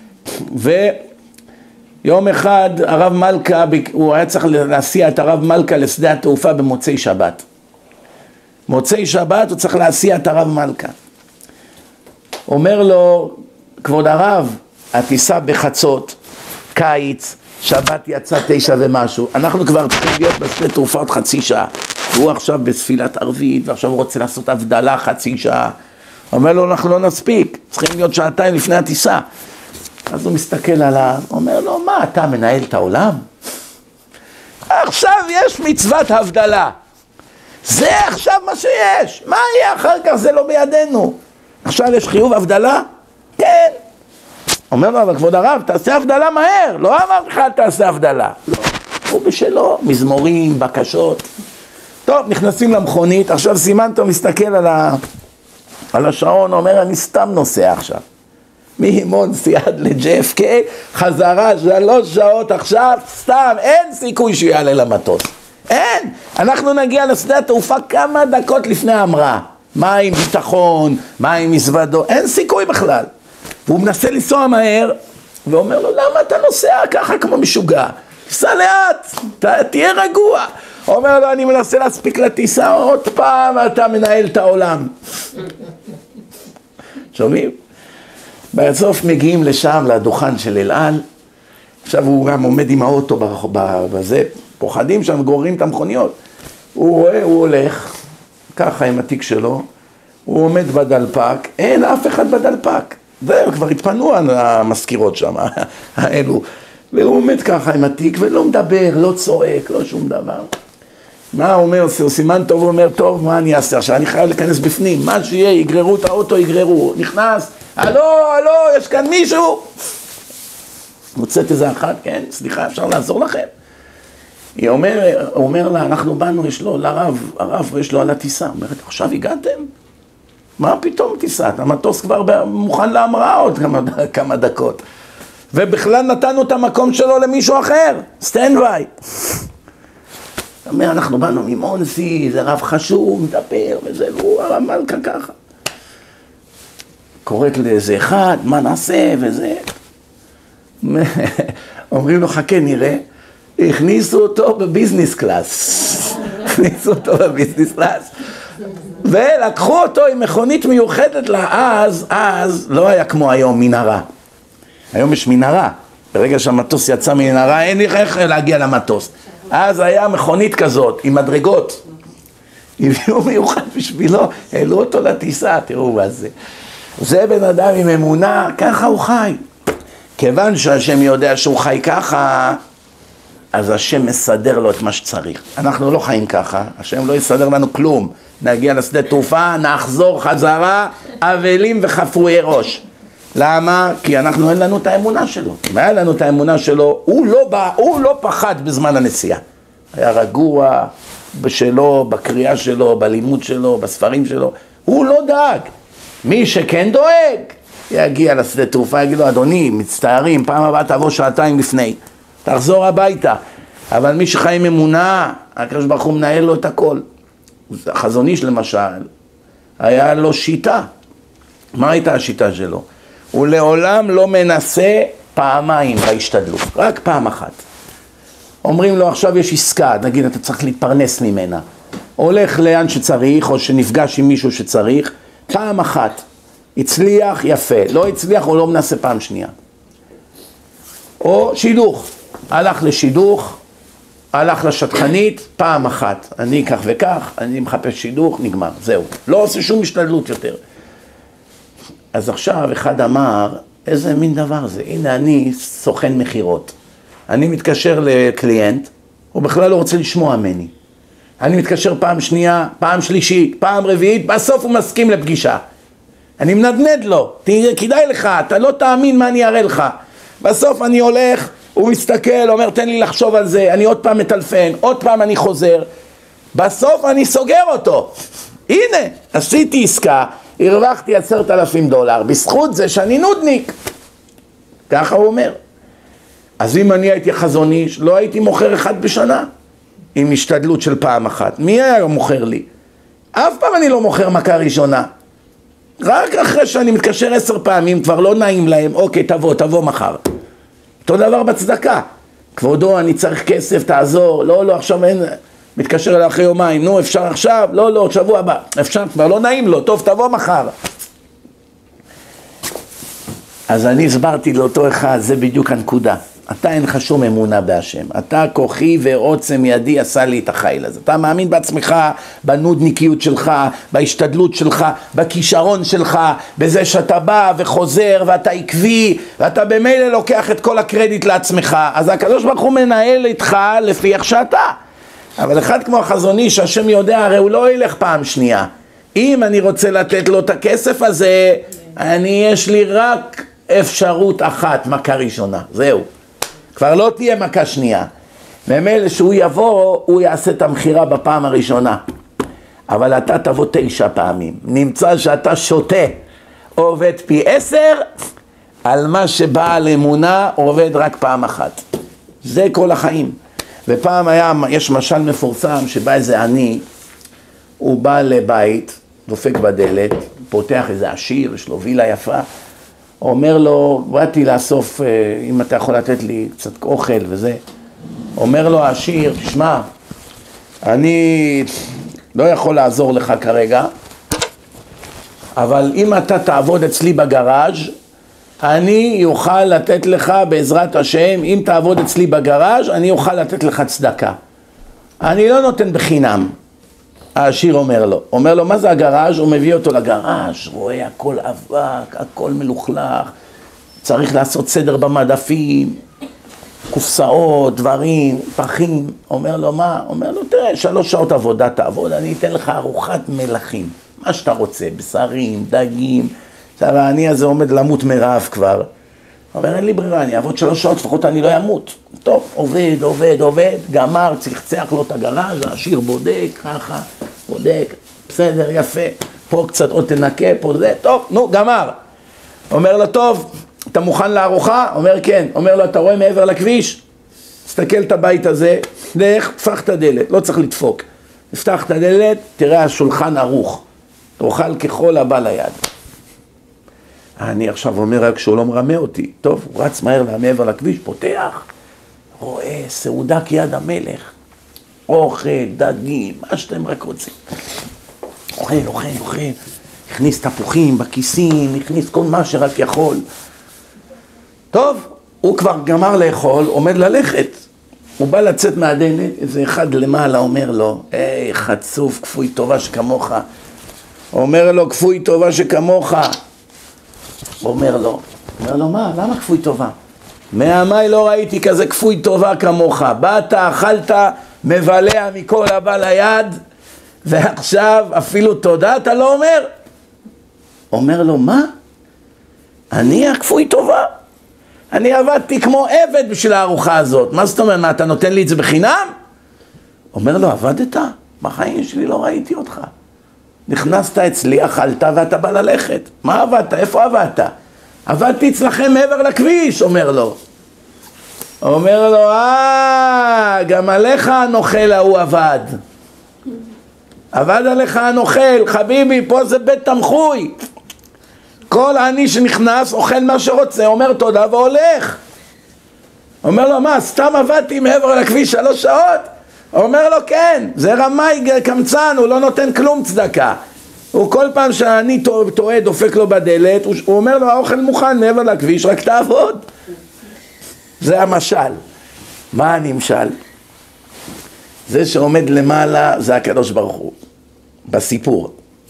ויום אחד הרב מלכה, הוא היה צריך להסיע את הרב מלכה לשדה התעופה במוצאי שבת. מוצאי שבת הוא צריך להסיע את הרב מלכה. אומר לו, כבוד הרב, הטיסה בחצות, קיץ, שבת יצא תשע ומשהו, אנחנו כבר צריכים להיות בשדה תעופה עוד חצי שעה. הוא עכשיו בספילת ערבית, ועכשיו הוא רוצה לעשות הבדלה חצי שעה. אומר לו, אנחנו לא נספיק, צריכים להיות שעתיים לפני הטיסה. אז הוא מסתכל עליו, אומר לו, מה, אתה מנהל את העולם? עכשיו יש מצוות הבדלה. זה עכשיו מה שיש. מה יהיה אחר כך? זה לא בידינו. עכשיו יש חיוב הבדלה? כן. אומר לו, אבל כבוד הרב, תעשה הבדלה מהר. לא אמרתי לך, תעשה הבדלה. לא. הוא בשלו, מזמורים, בקשות. טוב, נכנסים למכונית. עכשיו סימנטו מסתכל על, ה... על השעון, אומר, אני סתם נוסע עכשיו. מהמונסי עד ל-ג'י אף קיי, חזרה שלוש שעות עכשיו, סתם, אין סיכוי שיעלה למטוס. אין. אנחנו נגיע לשדה התעופה כמה דקות לפני ההמראה. מה עם ביטחון, מה עם מזוודו, אין סיכוי בכלל. והוא מנסה לנסוע מהר, ואומר לו, למה אתה נוסע ככה כמו משוגע? תיסע לאט, ת, תהיה רגוע. אומר לו, אני מנסה להספיק לטיסה, עוד פעם אתה מנהל את העולם. שומעים? בסוף מגיעים לשם, לדוכן של אל על, עכשיו הוא גם עומד עם האוטו בזה, פוחדים שם, גוררים את המכוניות. הוא רואה, הוא הולך, ככה עם התיק שלו, הוא עומד בדלפק, אין אף אחד בדלפק. זהו, כבר התפנו המזכירות שם, האלו. והוא עומד ככה עם התיק ולא מדבר, לא צועק, לא שום דבר. מה הוא אומר? סימן טוב, הוא אומר, טוב, מה אני אעשה עכשיו? אני חייב להיכנס בפנים, מה שיהיה, יגררו את האוטו, יגררו. נכנס, הלו, הלו, יש כאן מישהו? מוצאת איזה אחת, כן, סליחה, אפשר לעזור לכם? היא אומר, הוא אומר לה, אנחנו באנו, יש לו, לרב, הרב, יש לו על הטיסה. אומרת, עכשיו הגעתם? מה פתאום טיסה? המטוס כבר מוכן להמראה עוד כמה, כמה דקות. ובכלל נתנו את המקום שלו למישהו אחר, סטנד ביי. אומר, אנחנו באנו ממונסי, זה רב חשוב, מדבר, וזה, והוא הרב מלכה ככה. קוראת לאיזה אחד, מה נעשה, וזה. אומרים לו, חכה, נראה. הכניסו אותו בביזנס קלאס. הכניסו אותו בביזנס קלאס. ולקחו אותו עם מכונית מיוחדת לה, אז, אז, לא היה כמו היום מנהרה. היום יש מנהרה. ברגע שהמטוס יצא מנהרה, אין לי איך להגיע למטוס. אז היה מכונית כזאת, עם מדרגות. הביאו מיוחד בשבילו, העלו אותו לטיסה, תראו מה זה. זה בן אדם עם אמונה, ככה הוא חי. כיוון שהשם יודע שהוא חי ככה, אז השם מסדר לו את מה שצריך. אנחנו לא חיים ככה, השם לא יסדר לנו כלום. נגיע לשדה תעופה, נחזור חזרה, אבלים וחפויי ראש. למה? כי אנחנו אין לנו את האמונה שלו. אם היה לנו את האמונה שלו, הוא לא, בא, הוא לא פחד בזמן הנסיעה. היה רגוע בשלו, בקריאה שלו, בלימוד שלו, בספרים שלו. הוא לא דאג. מי שכן דואג, יגיע לשדה תעופה, יגיד לו, אדוני, מצטערים, פעם הבאה תבוא שעתיים לפני. תחזור הביתה. אבל מי שחי עם אמונה, הקדוש ברוך הוא מנהל לו את הכל. החזון איש למשל, היה לו שיטה. מה הייתה השיטה שלו? הוא לעולם לא מנסה פעמיים בהשתדלות, רק פעם אחת. אומרים לו עכשיו יש עסקה, נגיד אתה צריך להתפרנס ממנה. הולך לאן שצריך או שנפגש עם מישהו שצריך, פעם אחת. הצליח, יפה. לא הצליח, הוא לא מנסה פעם שנייה. או שידוך. הלך לשידוך, הלך לשטחנית, פעם אחת. אני כך וכך, אני מחפש שידוך, נגמר. זהו. לא עושה שום השתדלות יותר. אז עכשיו אחד אמר, איזה מין דבר זה? הנה אני סוכן מחירות. אני מתקשר לקליינט, הוא בכלל לא רוצה לשמוע ממני. אני מתקשר פעם שנייה, פעם שלישית, פעם רביעית, בסוף הוא מסכים לפגישה. אני מנדנד לו, תראה, כדאי לך, אתה לא תאמין מה אני אראה לך. בסוף אני הולך, הוא מסתכל, אומר תן לי לחשוב על זה, אני עוד פעם מטלפן, עוד פעם אני חוזר. בסוף אני סוגר אותו. הנה, עשיתי עסקה, הרווחתי עשרת אלפים דולר, בזכות זה שאני נודניק. ככה הוא אומר. אז אם אני הייתי חזון איש, לא הייתי מוכר אחד בשנה, עם השתדלות של פעם אחת. מי היה מוכר לי? אף פעם אני לא מוכר מכה ראשונה. רק אחרי שאני מתקשר עשר פעמים, כבר לא נעים להם, אוקיי, תבוא, תבוא מחר. אותו דבר בצדקה. כבודו, אני צריך כסף, תעזור. לא, לא, עכשיו אין... מתקשר אליי אחרי יומיים, נו, אפשר עכשיו? לא, לא, שבוע הבא. אפשר, כבר לא נעים לו, טוב, תבוא מחר. אז אני הסברתי לאותו אחד, זה בדיוק הנקודה. אתה אין לך שום אמונה בהשם. אתה כוחי ועוצם ידי עשה לי את החיל הזה. אתה מאמין בעצמך, בנודניקיות שלך, בהשתדלות שלך, בכישרון שלך, בזה שאתה בא וחוזר ואתה עקבי, ואתה במילא לוקח את כל הקרדיט לעצמך. אז הקדוש ברוך הוא מנהל איתך לפי איך שאתה. אבל אחד כמו החזוני שהשם יודע, הרי הוא לא ילך פעם שנייה. אם אני רוצה לתת לו את הכסף הזה, אני יש לי רק אפשרות אחת, מכה ראשונה. זהו. כבר לא תהיה מכה שנייה. ממילא שהוא יבוא, הוא יעשה את המחירה בפעם הראשונה. אבל אתה תבוא תשע פעמים. נמצא שאתה שותה, עובד פי עשר, על מה שבעל אמונה עובד רק פעם אחת. זה כל החיים. ופעם היה, יש משל מפורסם שבא איזה עני, הוא בא לבית, דופק בדלת, פותח איזה עשיר, יש לו וילה יפה, אומר לו, באתי לאסוף, אם אתה יכול לתת לי קצת אוכל וזה. אומר לו העשיר, תשמע, אני לא יכול לעזור לך כרגע, אבל אם אתה תעבוד אצלי בגראז', אני יוכל לתת לך בעזרת השם, אם תעבוד אצלי בגראז', אני יוכל לתת לך צדקה. אני לא נותן בחינם. העשיר אומר לו, אומר לו, מה זה הגראז'? הוא מביא אותו לגראז', רואה הכל אבק, הכל מלוכלך, צריך לעשות סדר במדפים, קופסאות, דברים, פחים. אומר לו, מה? אומר לו, תראה, שלוש שעות עבודה תעבוד, אני אתן לך ארוחת מלכים, מה שאתה רוצה, בשרים, דגים. עכשיו, אני הזה עומד למות מרעב כבר. אומר, אין לי ברירה, אני אעבוד שלוש שעות, לפחות אני לא אמות. טוב, עובד, עובד, עובד, גמר, צחצח לו את הגראז', העשיר בודק, ככה, בודק, בסדר, יפה, פה קצת עוד תנקה, פה זה, טוב, נו, גמר. אומר לו, טוב, אתה מוכן לארוחה? אומר, כן. אומר לו, אתה רואה מעבר לכביש? תסתכל את הבית הזה, לך, תפח את הדלת, לא צריך לדפוק. תפתח את הדלת, תראה השולחן ערוך, תאכל ככל הבא ליד. אני עכשיו אומר רק שהוא לא מרמה אותי. טוב, הוא רץ מהר מעבר לכביש, פותח, רואה סעודה כיד המלך, אוכל, דגים, מה שאתם רק רוצים. אוכל, אוכל, אוכל, הכניס תפוחים בכיסים, הכניס כל מה שרק יכול. טוב, הוא כבר גמר לאכול, עומד ללכת. הוא בא לצאת מהדלת, איזה אחד למעלה אומר לו, היי, חצוף, כפוי טובה שכמוך. אומר לו, כפוי טובה שכמוך. אומר לו, אומר לו, מה? למה כפוי טובה? מימיי לא ראיתי כזה כפוי טובה כמוך. באת, אכלת, מבלע מכל הבא ליד, ועכשיו אפילו תודה אתה לא אומר? אומר לו, מה? אני הכפוי טובה? אני עבדתי כמו עבד בשביל הארוחה הזאת. מה זאת אומרת? מה, אתה נותן לי את זה בחינם? אומר לו, עבדת? בחיים שלי לא ראיתי אותך. נכנסת אצלי, אכלת ואתה בא ללכת. מה עבדת? איפה עבדת? עבדתי אצלכם מעבר לכביש, אומר לו. אומר לו, אה, גם עליך הנוכל ההוא עבד. עבד עליך הנוכל, חביבי, פה זה בית תמחוי. כל עני שנכנס אוכל מה שרוצה, אומר תודה והולך. אומר לו, מה, סתם עבדתי מעבר לכביש שלוש שעות? אומר לו, כן, זה רמאי קמצן, הוא לא נותן כלום צדקה. הוא כל פעם שאני טועה דופק לו בדלת, הוא, הוא אומר לו, האוכל מוכן מעבר לכביש, רק תעבוד. זה המשל. מה הנמשל? זה שעומד למעלה זה הקדוש ברוך הוא, בסיפור.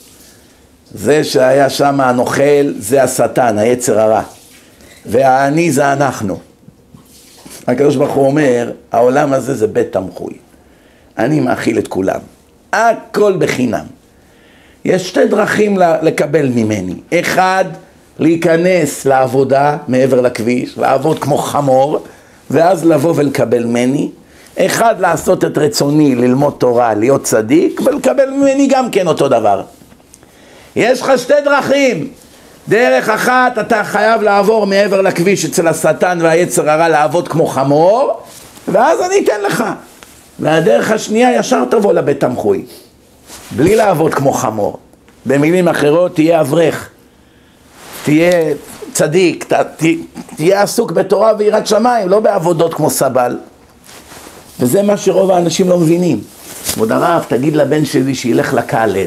זה שהיה שם הנוכל זה השטן, היצר הרע. והעני זה אנחנו. הקדוש ברוך הוא אומר, העולם הזה זה בית תמחוי. אני מאכיל את כולם. הכל בחינם. יש שתי דרכים לקבל ממני. אחד, להיכנס לעבודה מעבר לכביש, לעבוד כמו חמור, ואז לבוא ולקבל ממני. אחד, לעשות את רצוני, ללמוד תורה, להיות צדיק, ולקבל ממני גם כן אותו דבר. יש לך שתי דרכים. דרך אחת, אתה חייב לעבור מעבר לכביש אצל השטן והיצר הרע, לעבוד כמו חמור, ואז אני אתן לך. והדרך השנייה, ישר תבוא לבית תמחוי, בלי לעבוד כמו חמור. במילים אחרות, תהיה אברך, תהיה צדיק, ת, ת, תהיה עסוק בתורה ויראת שמיים, לא בעבודות כמו סבל. וזה מה שרוב האנשים לא מבינים. כבוד הרב, תגיד לבן שלי שילך לקאלג'.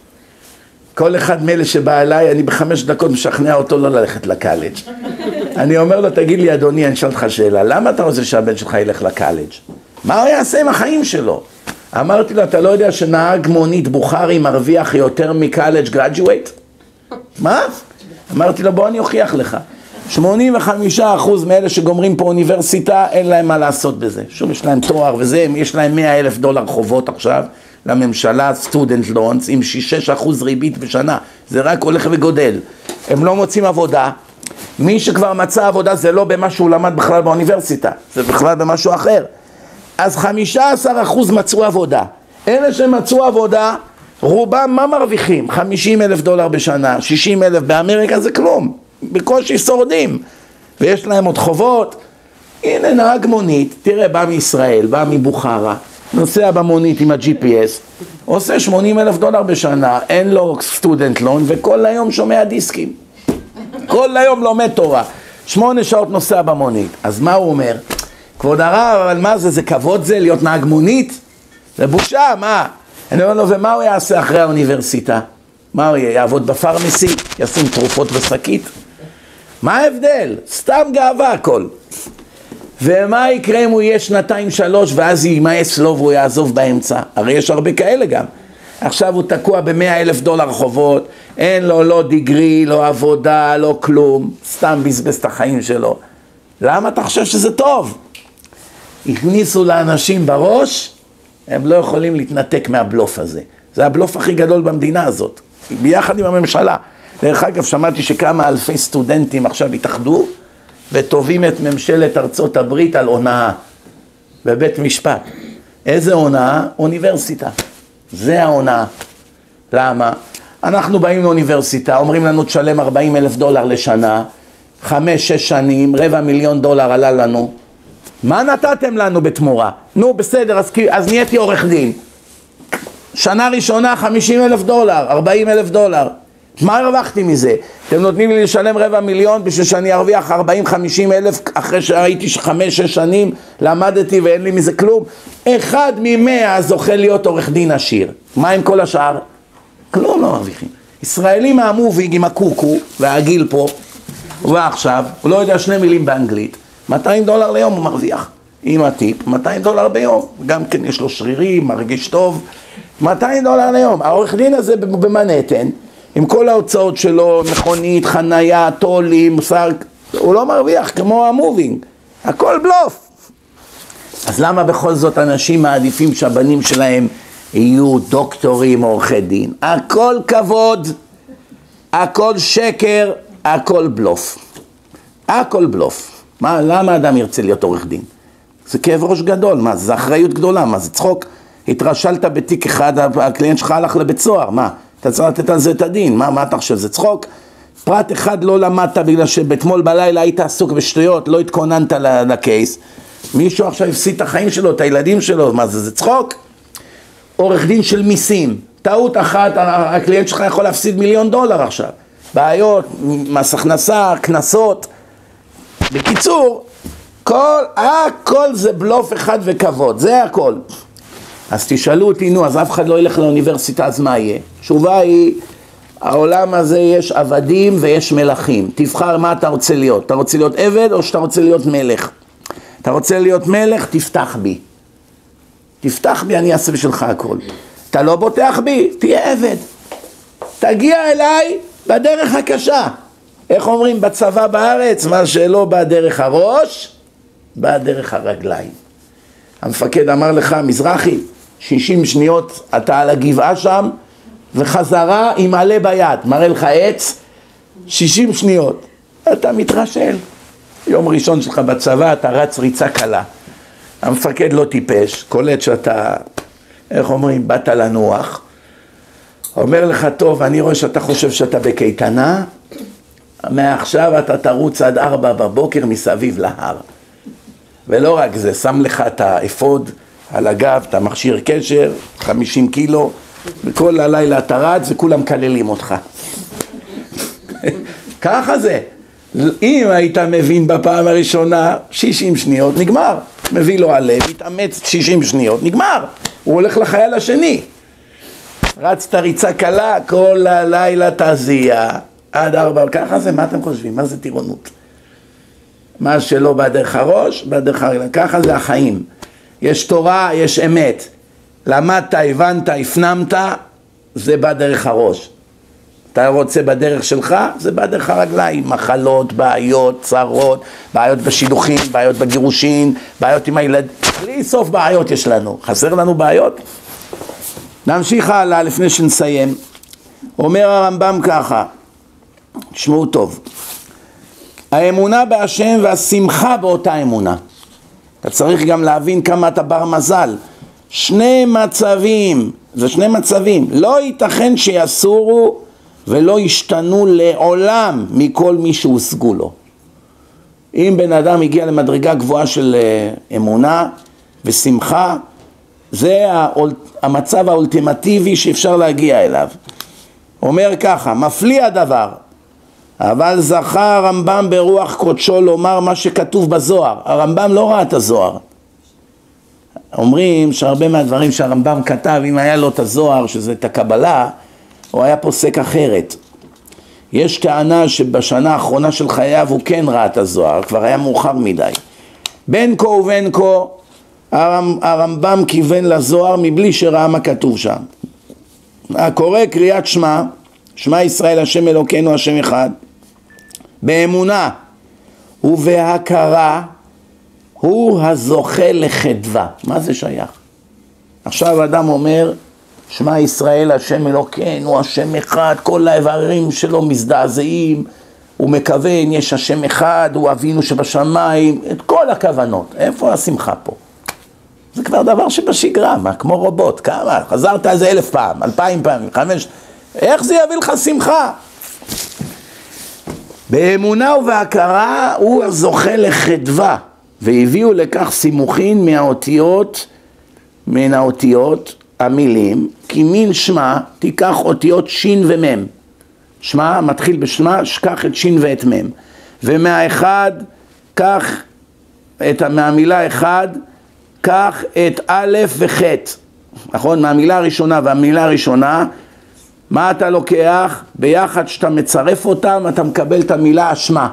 כל אחד מאלה שבא אליי, אני בחמש דקות משכנע אותו לא ללכת לקאלג'. אני אומר לו, תגיד לי אדוני, אני אשאל אותך שאלה, למה אתה רוצה שהבן שלך ילך לקאלג'? מה הוא יעשה עם החיים שלו? אמרתי לו, אתה לא יודע שנהג מונית בוכרי מרוויח יותר מקאלג' גרדואייט? מה? אמרתי לו, בוא אני אוכיח לך. שמונים וחמישה אחוז מאלה שגומרים פה אוניברסיטה, אין להם מה לעשות בזה. שוב, יש להם תואר וזה, יש להם מאה אלף דולר חובות עכשיו לממשלה, סטודנט לונס, עם שש אחוז ריבית בשנה. זה רק הולך וגודל. הם לא מוצאים עבודה. מי שכבר מצא עבודה זה לא במה שהוא למד בכלל באוניברסיטה, זה בכלל במשהו אחר. אז חמישה עשר אחוז מצאו עבודה. אלה שמצאו עבודה, רובם מה מרוויחים? חמישים אלף דולר בשנה, שישים אלף באמריקה זה כלום. בקושי שורדים. ויש להם עוד חובות. הנה נהג מונית, תראה, בא מישראל, בא מבוכרה, נוסע במונית עם ה-ג'י פי אס, עושה שמונים אלף דולר בשנה, אין לו סטודנט לון, וכל היום שומע דיסקים. כל היום לומד תורה. שמונה שעות נוסע במונית. אז מה הוא אומר? כבוד הרב, אבל מה זה? זה כבוד זה להיות נהג מונית? זה בושה, מה? אני אומר לו, ומה הוא יעשה אחרי האוניברסיטה? מה הוא יעבוד בפרמסי? ישים תרופות בשקית? מה ההבדל? סתם גאווה הכל. ומה יקרה אם הוא יהיה שנתיים שלוש ואז יימאס לו והוא יעזוב באמצע? הרי יש הרבה כאלה גם. עכשיו הוא תקוע במאה אלף דולר חובות, אין לו לא דיגרי, לא עבודה, לא כלום, סתם בזבז את החיים שלו. למה אתה חושב שזה טוב? הכניסו לאנשים בראש, הם לא יכולים להתנתק מהבלוף הזה. זה הבלוף הכי גדול במדינה הזאת, ביחד עם הממשלה. דרך אגב, שמעתי שכמה אלפי סטודנטים עכשיו התאחדו, וטובים את ממשלת ארצות הברית על הונאה בבית משפט. איזה הונאה? אוניברסיטה. זה ההונאה. למה? אנחנו באים לאוניברסיטה, אומרים לנו תשלם ארבעים אלף דולר לשנה, חמש, שש שנים, רבע מיליון דולר עלה לנו. מה נתתם לנו בתמורה? נו בסדר, אז, אז נהייתי עורך דין. שנה ראשונה חמישים אלף דולר, ארבעים אלף דולר. מה הרווחתי מזה? אתם נותנים לי לשלם רבע מיליון בשביל שאני ארוויח ארבעים חמישים אלף אחרי שהייתי חמש שש שנים, למדתי ואין לי מזה כלום. אחד ממאה זוכה להיות עורך דין עשיר. מה עם כל השאר? כלום לא מרוויחים. ישראלי מהמוביג עם הקוקו והגיל פה, ועכשיו, הוא לא יודע שני מילים באנגלית, מאתיים דולר ליום הוא מרוויח. עם הטיפ, מאתיים דולר ביום. גם כן יש לו שרירים, מרגיש טוב. מאתיים דולר ליום. העורך דין הזה במנהטן, עם כל ההוצאות שלו, מכונית, חנייה, טולים, מוסר, הוא לא מרוויח כמו המובינג. הכל בלוף. אז למה בכל זאת אנשים מעדיפים שהבנים שלהם יהיו דוקטורים או עורכי דין? הכל כבוד, הכל שקר, הכל בלוף. הכל בלוף. מה, למה אדם ירצה להיות עורך דין? זה כאב ראש גדול, מה, זה אחריות גדולה, מה, זה צחוק? התרשלת בתיק אחד, הקליינט שלך הלך לבית סוהר, מה? אתה צריך לתת על זה את הדין, מה, מה אתה חושב, זה צחוק? פרט אחד לא למדת בגלל שבתמול בלילה היית עסוק בשטויות, לא התכוננת לקייס, מישהו עכשיו הפסיד את החיים שלו, את הילדים שלו, מה זה, זה צחוק? עורך דין של מיסים, טעות אחת, הקליינט שלך יכול להפסיד מיליון דולר עכשיו, בעיות, מס הכנסה, כנסות, בקיצור, כל, הכל זה בלוף אחד וכבוד, זה הכל. אז תשאלו אותי, נו, אז אף אחד לא ילך לאוניברסיטה, אז מה יהיה? תשובה היא, העולם הזה יש עבדים ויש מלכים. תבחר מה אתה רוצה להיות. אתה רוצה להיות עבד או שאתה רוצה להיות מלך? אתה רוצה להיות מלך, תפתח בי. תפתח בי, אני אעשה בשבילך הכל. אתה לא בוטח בי, תהיה עבד. תגיע אליי בדרך הקשה. איך אומרים בצבא בארץ? מה שלא בא דרך הראש, בא דרך הרגליים. המפקד אמר לך, מזרחי, שישים שניות אתה על הגבעה שם, וחזרה עם עלה ביד, מראה לך עץ, שישים שניות. אתה מתרשל. יום ראשון שלך בצבא, אתה רץ ריצה קלה. המפקד לא טיפש, קולט שאתה, איך אומרים, באת לנוח. אומר לך, טוב, אני רואה שאתה חושב שאתה בקייטנה, מעכשיו אתה תרוץ עד ארבע בבוקר מסביב להר. ולא רק זה, שם לך את האפוד על הגב, את המכשיר קשר, חמישים קילו, וכל הלילה אתה רץ וכולם כללים אותך. ככה זה. אם היית מבין בפעם הראשונה, שישים שניות, נגמר. מביא לו עלה, מתאמץ שישים שניות, נגמר. הוא הולך לחייל השני. רצת ריצה קלה, כל הלילה תזיע, עד ארבע, ככה זה, מה אתם חושבים? מה זה טירונות? מה שלא בדרך הראש, בדרך הרגליים. ככה זה החיים. יש תורה, יש אמת. למדת, הבנת, הפנמת, זה בדרך הראש. אתה רוצה בדרך שלך, זה בדרך הרגליים. מחלות, בעיות, צרות, בעיות בשידוכים, בעיות בגירושין, בעיות עם הילד. בלי סוף בעיות יש לנו. חסר לנו בעיות? נמשיך הלאה לפני שנסיים. אומר הרמב"ם ככה, תשמעו טוב. האמונה בהשם והשמחה באותה אמונה. אתה צריך גם להבין כמה אתה בר מזל. שני מצבים, זה שני מצבים. לא ייתכן שיסורו ולא ישתנו לעולם מכל מי שהושגו לו. אם בן אדם הגיע למדרגה גבוהה של אמונה ושמחה, זה המצב האולטימטיבי שאפשר להגיע אליו. אומר ככה, מפליא הדבר, אבל זכה הרמב"ם ברוח קודשו לומר מה שכתוב בזוהר. הרמב"ם לא ראה את הזוהר. אומרים שהרבה מהדברים שהרמב"ם כתב, אם היה לו את הזוהר, שזה את הקבלה, הוא היה פוסק אחרת. יש טענה שבשנה האחרונה של חייו הוא כן ראה את הזוהר, כבר היה מאוחר מדי. בין כה ובין כה הרמב"ם כיוון לזוהר מבלי שראה מה כתוב שם. הקורא קריאת שמע, שמע ישראל השם אלוקינו השם אחד, באמונה ובהכרה, הוא הזוכה לחדווה. מה זה שייך? עכשיו אדם אומר, שמע ישראל השם אלוקינו השם אחד, כל האיברים שלו מזדעזעים, הוא מכוון, יש השם אחד, הוא אבינו שבשמיים, את כל הכוונות. איפה השמחה פה? זה כבר דבר שבשגרה, מה? כמו רובוט, כמה? חזרת על זה אלף פעם, אלפיים פעמים, חמש... איך זה יביא לך שמחה? באמונה ובהכרה הוא הזוכה לחדווה, והביאו לכך סימוכין מהאותיות, מן האותיות, המילים, כי מין שמע תיקח אותיות שין ומם. שמע מתחיל בשמע, שכח את שין ואת מם. ומהאחד, קח את, מהמילה אחד, קח את א' וח'. נכון? מהמילה הראשונה והמילה הראשונה, מה אתה לוקח? ביחד שאתה מצרף אותם, אתה מקבל את המילה אשמה.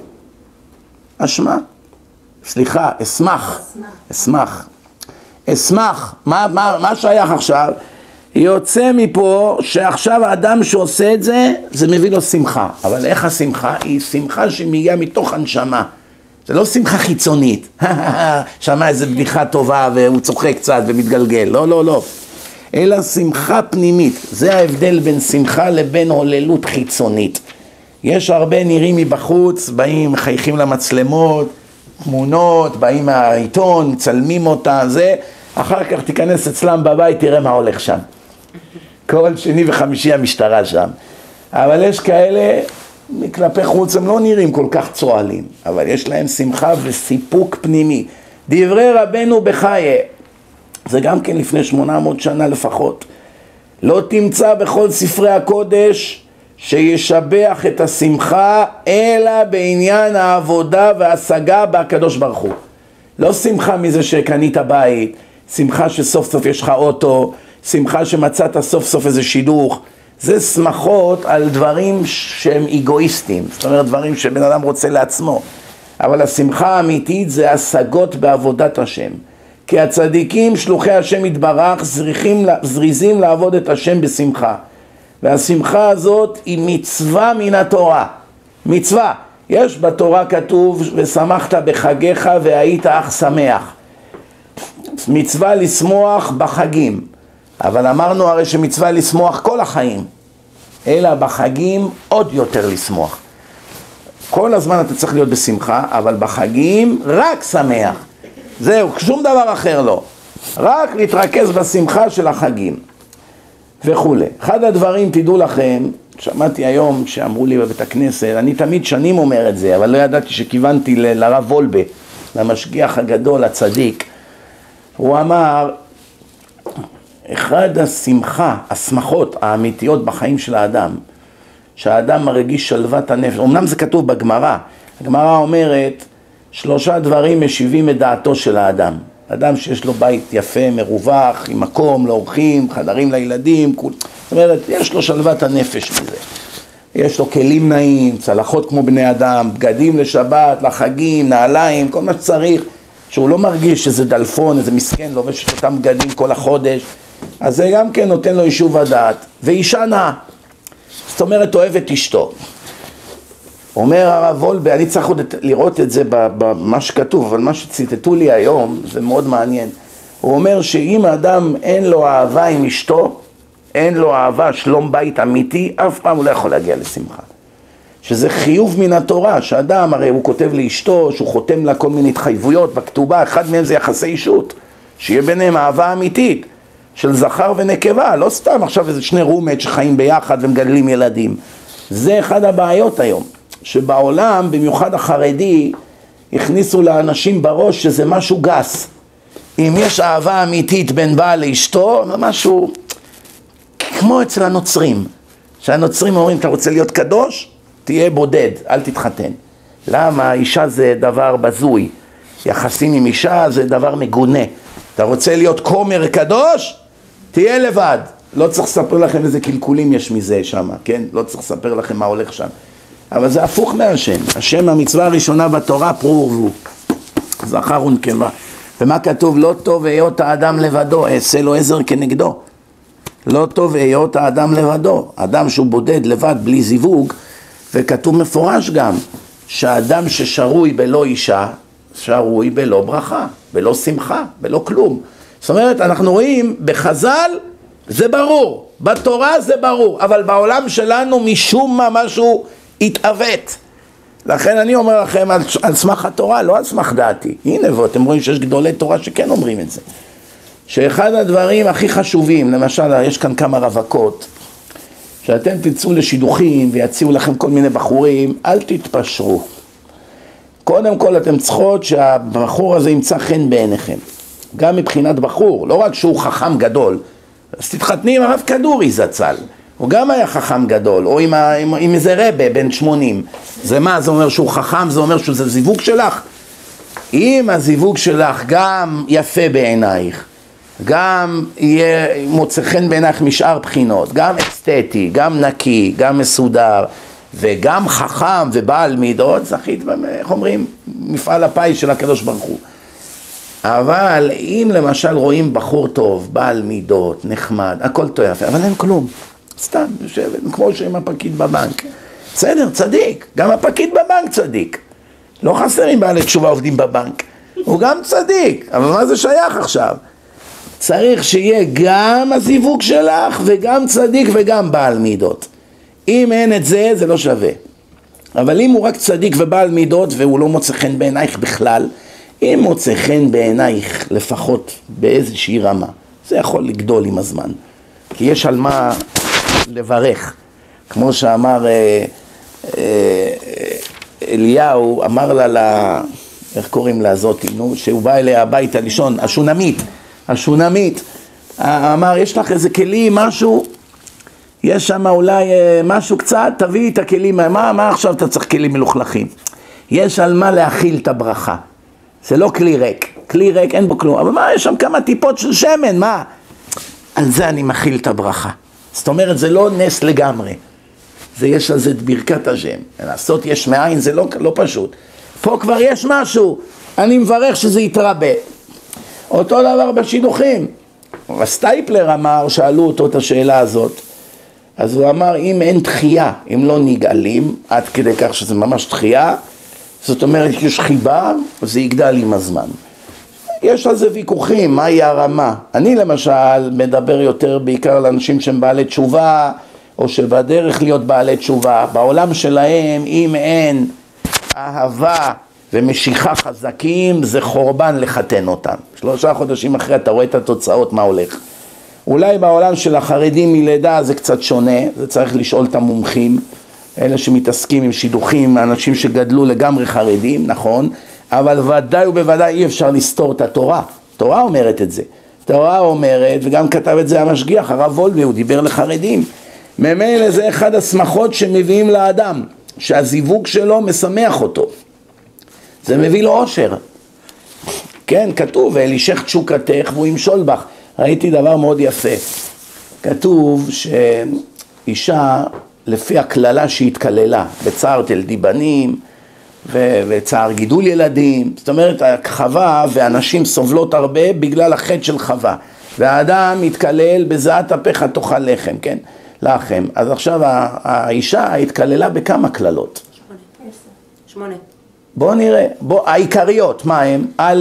אשמה? סליחה, אשמח. אשמח. אשמח. מה, מה, מה שייך עכשיו? יוצא מפה שעכשיו האדם שעושה את זה, זה מביא לו שמחה. אבל איך השמחה? היא שמחה שמגיעה מתוך הנשמה. זה לא שמחה חיצונית. שמע איזה בדיחה טובה והוא צוחק קצת ומתגלגל. לא, לא, לא. אלא שמחה פנימית. זה ההבדל בין שמחה לבין הוללות חיצונית. יש הרבה נראים מבחוץ, באים, מחייכים למצלמות, תמונות, באים מהעיתון, מצלמים אותה, זה. אחר כך תיכנס אצלם בבית, תראה מה הולך שם. כל שני וחמישי המשטרה שם. אבל יש כאלה, כלפי חוץ הם לא נראים כל כך צועלים, אבל יש להם שמחה וסיפוק פנימי. דברי רבנו בחיי, זה גם כן לפני שמונה מאות שנה לפחות. לא תמצא בכל ספרי הקודש שישבח את השמחה, אלא בעניין העבודה וההשגה בהקדוש ברוך הוא. לא שמחה מזה שקנית בית, שמחה שסוף סוף יש לך אוטו, שמחה שמצאת סוף סוף איזה שידוך. זה שמחות על דברים שהם אגואיסטיים, זאת אומרת דברים שבן אדם רוצה לעצמו. אבל השמחה האמיתית זה השגות בעבודת השם. כי הצדיקים שלוחי השם יתברך זריחים, זריזים לעבוד את השם בשמחה. והשמחה הזאת היא מצווה מן התורה. מצווה. יש בתורה כתוב ושמחת בחגיך והיית אך שמח. מצווה לשמוח בחגים. אבל אמרנו הרי שמצווה לשמוח כל החיים. אלא בחגים עוד יותר לשמוח. כל הזמן אתה צריך להיות בשמחה, אבל בחגים רק שמח. זהו, שום דבר אחר לא. רק להתרכז בשמחה של החגים. וכו'. אחד הדברים, תדעו לכם, שמעתי היום שאמרו לי בבית הכנסת, אני תמיד שנים אומר את זה, אבל לא ידעתי שכיוונתי ל- לרב וולבה, למשגיח הגדול, הצדיק. הוא אמר, אחד השמחה, השמחות האמיתיות בחיים של האדם, שהאדם מרגיש שלוות הנפש, אמנם זה כתוב בגמרא, הגמרא אומרת, שלושה דברים משיבים את דעתו של האדם. אדם שיש לו בית יפה, מרווח, עם מקום לאורחים, חדרים לילדים, כול... זאת אומרת, יש לו שלוות הנפש מזה. יש לו כלים נעים, צלחות כמו בני אדם, בגדים לשבת, לחגים, נעליים, כל מה שצריך, שהוא לא מרגיש שזה דלפון, איזה מסכן, לובש את אותם בגדים כל החודש, אז זה גם כן נותן לו יישוב הדעת. ואישה נאה, זאת אומרת, אוהב את אשתו. אומר הרב וולבה, אני צריך עוד לראות את זה במה שכתוב, אבל מה שציטטו לי היום, זה מאוד מעניין. הוא אומר שאם האדם אין לו אהבה עם אשתו, אין לו אהבה, שלום בית אמיתי, אף פעם הוא לא יכול להגיע לשמחה. שזה חיוב מן התורה, שאדם, הרי הוא כותב לאשתו, שהוא חותם לה כל מיני התחייבויות בכתובה, אחד מהם זה יחסי אישות, שיהיה ביניהם אהבה אמיתית, של זכר ונקבה, לא סתם עכשיו איזה שני רומט שחיים ביחד ומגדלים ילדים. זה אחד הבעיות היום. שבעולם, במיוחד החרדי, הכניסו לאנשים בראש שזה משהו גס. אם יש אהבה אמיתית בין בעל לאשתו, זה משהו כמו אצל הנוצרים. שהנוצרים אומרים, אתה רוצה להיות קדוש? תהיה בודד, אל תתחתן. למה? אישה זה דבר בזוי. יחסים עם אישה זה דבר מגונה. אתה רוצה להיות כומר קדוש? תהיה לבד. לא צריך לספר לכם איזה קלקולים יש מזה שם, כן? לא צריך לספר לכם מה הולך שם. אבל זה הפוך מהשם. השם המצווה הראשונה בתורה פרו ורבו. זכר ונקבה. ומה כתוב? לא טוב היות האדם לבדו, אעשה לו עזר כנגדו. לא טוב היות האדם לבדו, אדם שהוא בודד לבד בלי זיווג, וכתוב מפורש גם, שהאדם ששרוי בלא אישה, שרוי בלא ברכה, בלא שמחה, בלא כלום. זאת אומרת, אנחנו רואים בחז"ל, זה ברור, בתורה זה ברור, אבל בעולם שלנו משום מה משהו התעוות. לכן אני אומר לכם על, על סמך התורה, לא על סמך דעתי. הנה, ואתם רואים שיש גדולי תורה שכן אומרים את זה. שאחד הדברים הכי חשובים, למשל, יש כאן כמה רווקות, שאתם תצאו לשידוכים ויציעו לכם כל מיני בחורים, אל תתפשרו. קודם כל אתם צריכות שהבחור הזה ימצא חן בעיניכם. גם מבחינת בחור, לא רק שהוא חכם גדול. אז תתחתני עם הרב כדורי זצ"ל. הוא גם היה חכם גדול, או עם, עם, עם איזה רבה בן שמונים. זה מה? זה אומר שהוא חכם, זה אומר שזה זיווג שלך? אם הזיווג שלך גם יפה בעינייך, גם יהיה מוצא חן בעינייך משאר בחינות, גם אסתטי, גם נקי, גם מסודר, וגם חכם ובעל מידות, זכית, איך אומרים? מפעל הפיס של הקדוש ברוך הוא. אבל אם למשל רואים בחור טוב, בעל מידות, נחמד, הכל טוב יפה, אבל אין כלום. סתם, יושבת, כמו שעם הפקיד בבנק. בסדר, צדיק, גם הפקיד בבנק צדיק. לא חסרים בעלי תשובה עובדים בבנק. הוא גם צדיק, אבל מה זה שייך עכשיו? צריך שיהיה גם הזיווג שלך וגם צדיק וגם בעל מידות. אם אין את זה, זה לא שווה. אבל אם הוא רק צדיק ובעל מידות והוא לא מוצא חן בעינייך בכלל, אם מוצא חן בעינייך לפחות באיזושהי רמה, זה יכול לגדול עם הזמן. כי יש על מה לברך. כמו שאמר אה, אה, אליהו, אמר לה, לה, איך קוראים לה זאת, נו, שהוא בא אליה הביתה לישון, השונמית, השונמית, אמר, יש לך איזה כלי, משהו, יש שם אולי משהו קצת, תביאי את הכלים, מה, מה עכשיו אתה צריך כלים מלוכלכים? יש על מה להכיל את הברכה. זה לא כלי ריק, כלי ריק אין בו כלום, אבל מה, יש שם כמה טיפות של שמן, מה? על זה אני מכיל את הברכה. זאת אומרת, זה לא נס לגמרי. זה יש על זה את ברכת השם. לעשות יש מאין זה לא, לא פשוט. פה כבר יש משהו, אני מברך שזה יתרבה. אותו דבר בשידוכים. הסטייפלר אמר, שאלו אותו את השאלה הזאת, אז הוא אמר, אם אין תחייה, אם לא נגאלים, עד כדי כך שזה ממש תחייה, זאת אומרת, יש חיבה, זה יגדל עם הזמן. יש על זה ויכוחים, מהי הרמה? אני למשל מדבר יותר בעיקר לאנשים שהם בעלי תשובה, או שבדרך להיות בעלי תשובה. בעולם שלהם, אם אין אהבה ומשיכה חזקים, זה חורבן לחתן אותם. שלושה חודשים אחרי אתה רואה את התוצאות, מה הולך. אולי בעולם של החרדים מלידה זה קצת שונה, זה צריך לשאול את המומחים, אלה שמתעסקים עם שידוכים, אנשים שגדלו לגמרי חרדים, נכון, אבל ודאי ובוודאי אי אפשר לסתור את התורה. התורה אומרת את זה. התורה אומרת, וגם כתב את זה המשגיח, הרב וולבה, הוא דיבר לחרדים. ממילא זה אחד השמחות שמביאים לאדם, שהזיווג שלו משמח אותו. זה מביא לו אושר. כן, כתוב, ואלישך תשוקתך והוא ימשול בך. ראיתי דבר מאוד יפה. כתוב שאישה, לפי הכללה שהתכללה, בצער תלדי בנים, ו- וצער גידול ילדים, זאת אומרת, חווה ואנשים סובלות הרבה בגלל החטא של חווה. והאדם מתכלל בזעת אפיך תאכל לחם, כן? לחם. אז עכשיו האישה התכללה בכמה כללות? שמונה. שמונה. בואו נראה. בוא, העיקריות, מה הם? א',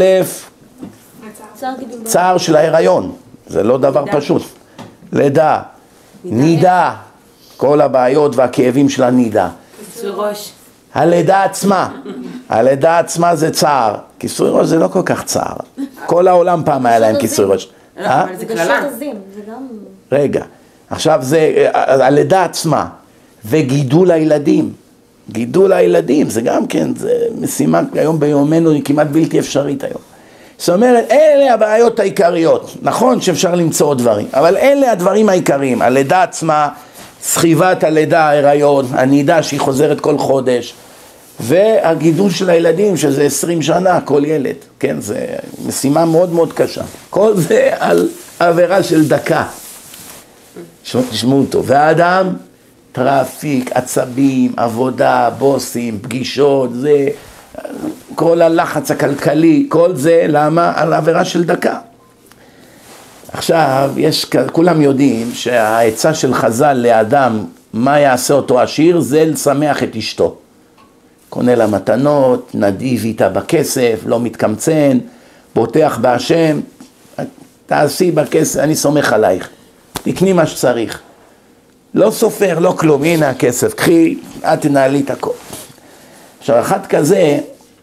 צער של ההיריון. זה לא דבר פשוט. לידה, נידה, כל הבעיות והכאבים של הנידה. כיסוי ראש. הלידה עצמה, הלידה עצמה זה צער. כיסוי ראש זה לא כל כך צער. כל העולם פעם היה להם כיסוי ראש. אבל זה כללה. רגע, עכשיו זה הלידה עצמה וגידול הילדים. גידול הילדים זה גם כן, זה משימה היום ביומנו היא כמעט בלתי אפשרית היום. זאת אומרת, אלה הבעיות העיקריות. נכון שאפשר למצוא דברים, אבל אלה הדברים העיקריים. הלידה עצמה, סחיבת הלידה, ההיריון, הנידה שהיא חוזרת כל חודש, והגידול של הילדים שזה עשרים שנה, כל ילד. כן, זה משימה מאוד מאוד קשה. כל זה על עבירה של דקה. תשמעו אותו. והאדם, טראפיק, עצבים, עבודה, בוסים, פגישות, זה... כל הלחץ הכלכלי, כל זה, למה? על עבירה של דקה. עכשיו, יש, כולם יודעים שהעצה של חז"ל לאדם, מה יעשה אותו עשיר, זה לשמח את אשתו. קונה לה מתנות, נדיב איתה בכסף, לא מתקמצן, בוטח בהשם, תעשי בכסף, אני סומך עלייך, תקני מה שצריך. לא סופר, לא כלום, הנה הכסף, קחי, את תנהלי את הכל. עכשיו, אחד כזה,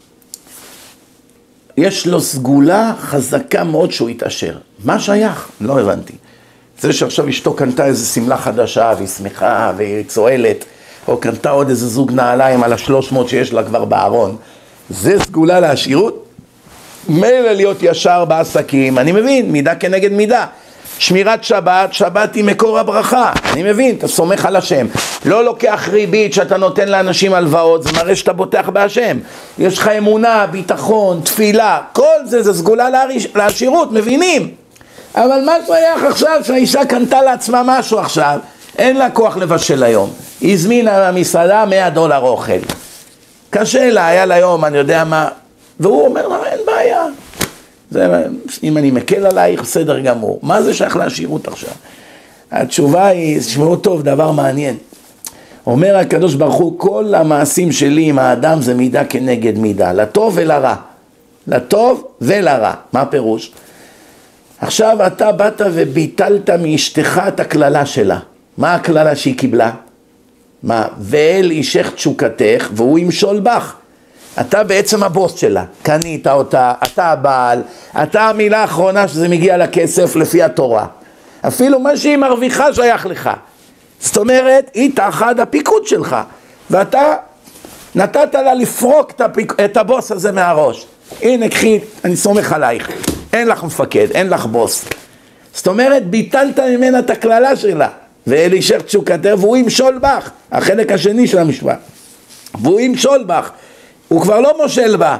יש לו סגולה חזקה מאוד שהוא יתעשר. מה שייך? לא הבנתי. זה שעכשיו אשתו קנתה איזו סמלה חדשה, והיא שמחה והיא צועלת, או קנתה עוד איזה זוג נעליים על השלוש מאות שיש לה כבר בארון, זה סגולה לעשירות? מילא להיות ישר בעסקים, אני מבין, מידה כנגד מידה. שמירת שבת, שבת היא מקור הברכה, אני מבין, אתה סומך על השם. לא לוקח ריבית שאתה נותן לאנשים הלוואות, זה מראה שאתה בוטח בהשם. יש לך אמונה, ביטחון, תפילה, כל זה זה סגולה לעשירות, מבינים? אבל מה שייך עכשיו שהאישה קנתה לעצמה משהו עכשיו, אין לה כוח לבשל היום. היא הזמינה במסעדה מאה דולר אוכל. קשה לה, היה לה יום, אני יודע מה, והוא אומר לה, אין בעיה. זה, אם אני מקל עלייך, בסדר גמור. מה זה שייך לעשירות עכשיו? התשובה היא, תשמעו טוב, דבר מעניין. אומר הקדוש ברוך הוא, כל המעשים שלי עם האדם זה מידה כנגד מידה, לטוב ולרע. לטוב ולרע. מה הפירוש? עכשיו אתה באת וביטלת מאשתך את הכללה שלה. מה הכללה שהיא קיבלה? מה? ואל אישך תשוקתך והוא ימשול בך. אתה בעצם הבוס שלה, קנית אותה, אתה הבעל, אתה המילה האחרונה שזה מגיע לכסף לפי התורה. אפילו מה שהיא מרוויחה שייך לך. זאת אומרת, היא תחת הפיקוד שלך, ואתה נתת לה לפרוק את, הפיק... את הבוס הזה מהראש. הנה, קחי, אני סומך עלייך. אין לך מפקד, אין לך בוס. זאת אומרת, ביטלת ממנה את הכללה שלה, ואל אישך תשוקתך והוא ימשול בך. החלק השני של המשפט. והוא ימשול בך. הוא כבר לא מושל בה,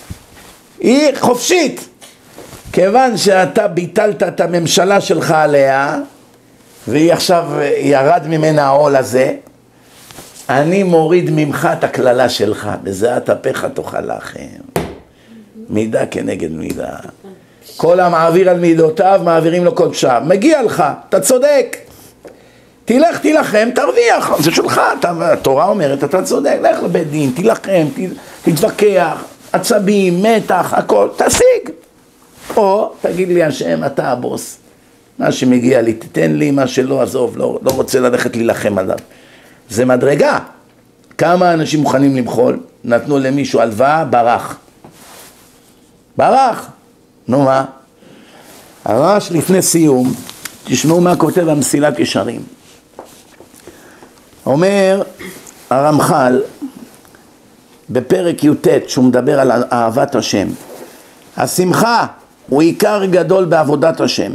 היא חופשית. כיוון שאתה ביטלת את הממשלה שלך עליה, והיא עכשיו ירד ממנה העול הזה, אני מוריד ממך את הכללה שלך, בזיעת אפיך תאכל לחם. מידה כנגד מידה. כל המעביר על מידותיו, מעבירים לו כל פשע. מגיע לך, אתה צודק. תלך, תילחם, תרוויח, זה שלך, אתה, התורה אומרת, אתה צודק, לך לבית דין, תילחם, תתווכח, עצבים, מתח, הכל, תשיג. או תגיד לי השם, אתה הבוס, מה שמגיע לי, תתן לי, מה שלא, עזוב, לא, לא רוצה ללכת להילחם עליו. זה מדרגה. כמה אנשים מוכנים למחול, נתנו למישהו הלוואה, ברח. ברח. נו מה? הרעש לפני סיום, תשמעו מה כותב המסילת ישרים. אומר הרמח"ל בפרק י"ט שהוא מדבר על אהבת השם, השמחה הוא עיקר גדול בעבודת השם,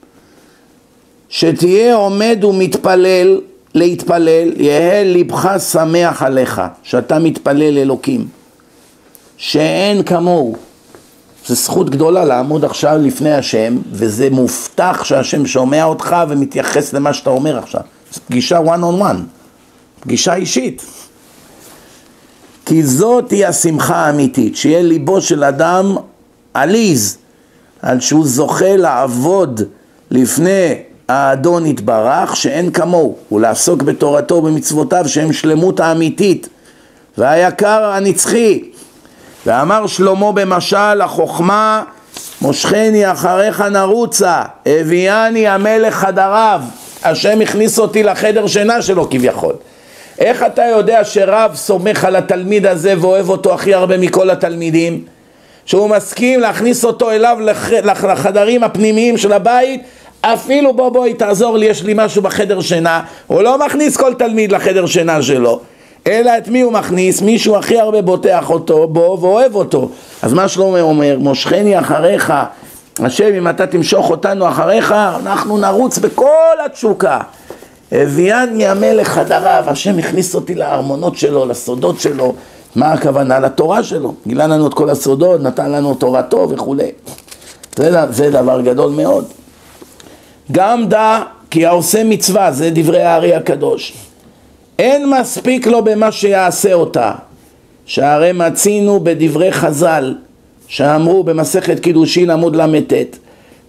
שתהיה עומד ומתפלל, להתפלל, יהיה לבך שמח עליך, שאתה מתפלל אלוקים, שאין כמוהו. זה זכות גדולה לעמוד עכשיו לפני השם, וזה מובטח שהשם שומע אותך ומתייחס למה שאתה אומר עכשיו. זו פגישה one on one, פגישה אישית. כי זאת היא השמחה האמיתית, שיהיה ליבו של אדם עליז, על שהוא זוכה לעבוד לפני האדון יתברך, שאין כמוהו, ולעסוק בתורתו ובמצוותיו שהם שלמות האמיתית, והיקר הנצחי. ואמר שלמה במשל, החוכמה מושכני אחריך נרוצה, הביאני המלך חדריו. השם הכניס אותי לחדר שינה שלו כביכול. איך אתה יודע שרב סומך על התלמיד הזה ואוהב אותו הכי הרבה מכל התלמידים? שהוא מסכים להכניס אותו אליו לח... לחדרים הפנימיים של הבית, אפילו בוא בואי תעזור לי, יש לי משהו בחדר שינה. הוא לא מכניס כל תלמיד לחדר שינה שלו, אלא את מי הוא מכניס? מישהו הכי הרבה בוטח אותו בו ואוהב אותו. אז מה שלמה אומר? מושכני אחריך, השם אם אתה תמשוך אותנו אחריך, אנחנו נרוץ בכל התשוקה. הביאני המלך חדריו, השם הכניס אותי לארמונות שלו, לסודות שלו. מה הכוונה? לתורה שלו. גילה לנו את כל הסודות, נתן לנו תורתו וכו'. זה, זה דבר גדול מאוד. גם דע כי העושה מצווה, זה דברי הארי הקדוש, אין מספיק לו במה שיעשה אותה, שהרי מצינו בדברי חז"ל שאמרו במסכת קידושין עמוד למתת,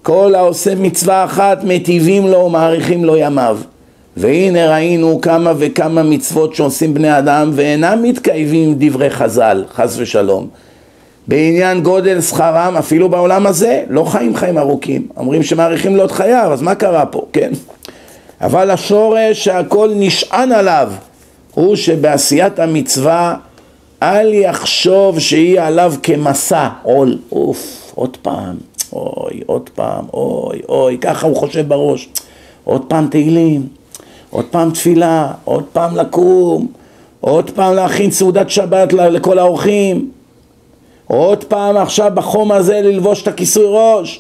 כל העושה מצווה אחת מטיבים לו ומאריכים לו ימיו. והנה ראינו כמה וכמה מצוות שעושים בני אדם ואינם מתקייבים דברי חז"ל, חס ושלום. בעניין גודל שכרם, אפילו בעולם הזה, לא חיים חיים ארוכים. אומרים שמאריכים לו את חייו, אז מה קרה פה, כן? אבל השורש שהכל נשען עליו, הוא שבעשיית המצווה, אל יחשוב שהיא עליו כמסע, עול, אוף, עוד פעם, אוי, עוד פעם, אוי, אוי, ככה הוא חושב בראש. עוד פעם תהילים, עוד פעם תפילה, עוד פעם לקום, עוד פעם להכין סעודת שבת לכל האורחים, עוד פעם עכשיו בחום הזה ללבוש את הכיסוי ראש.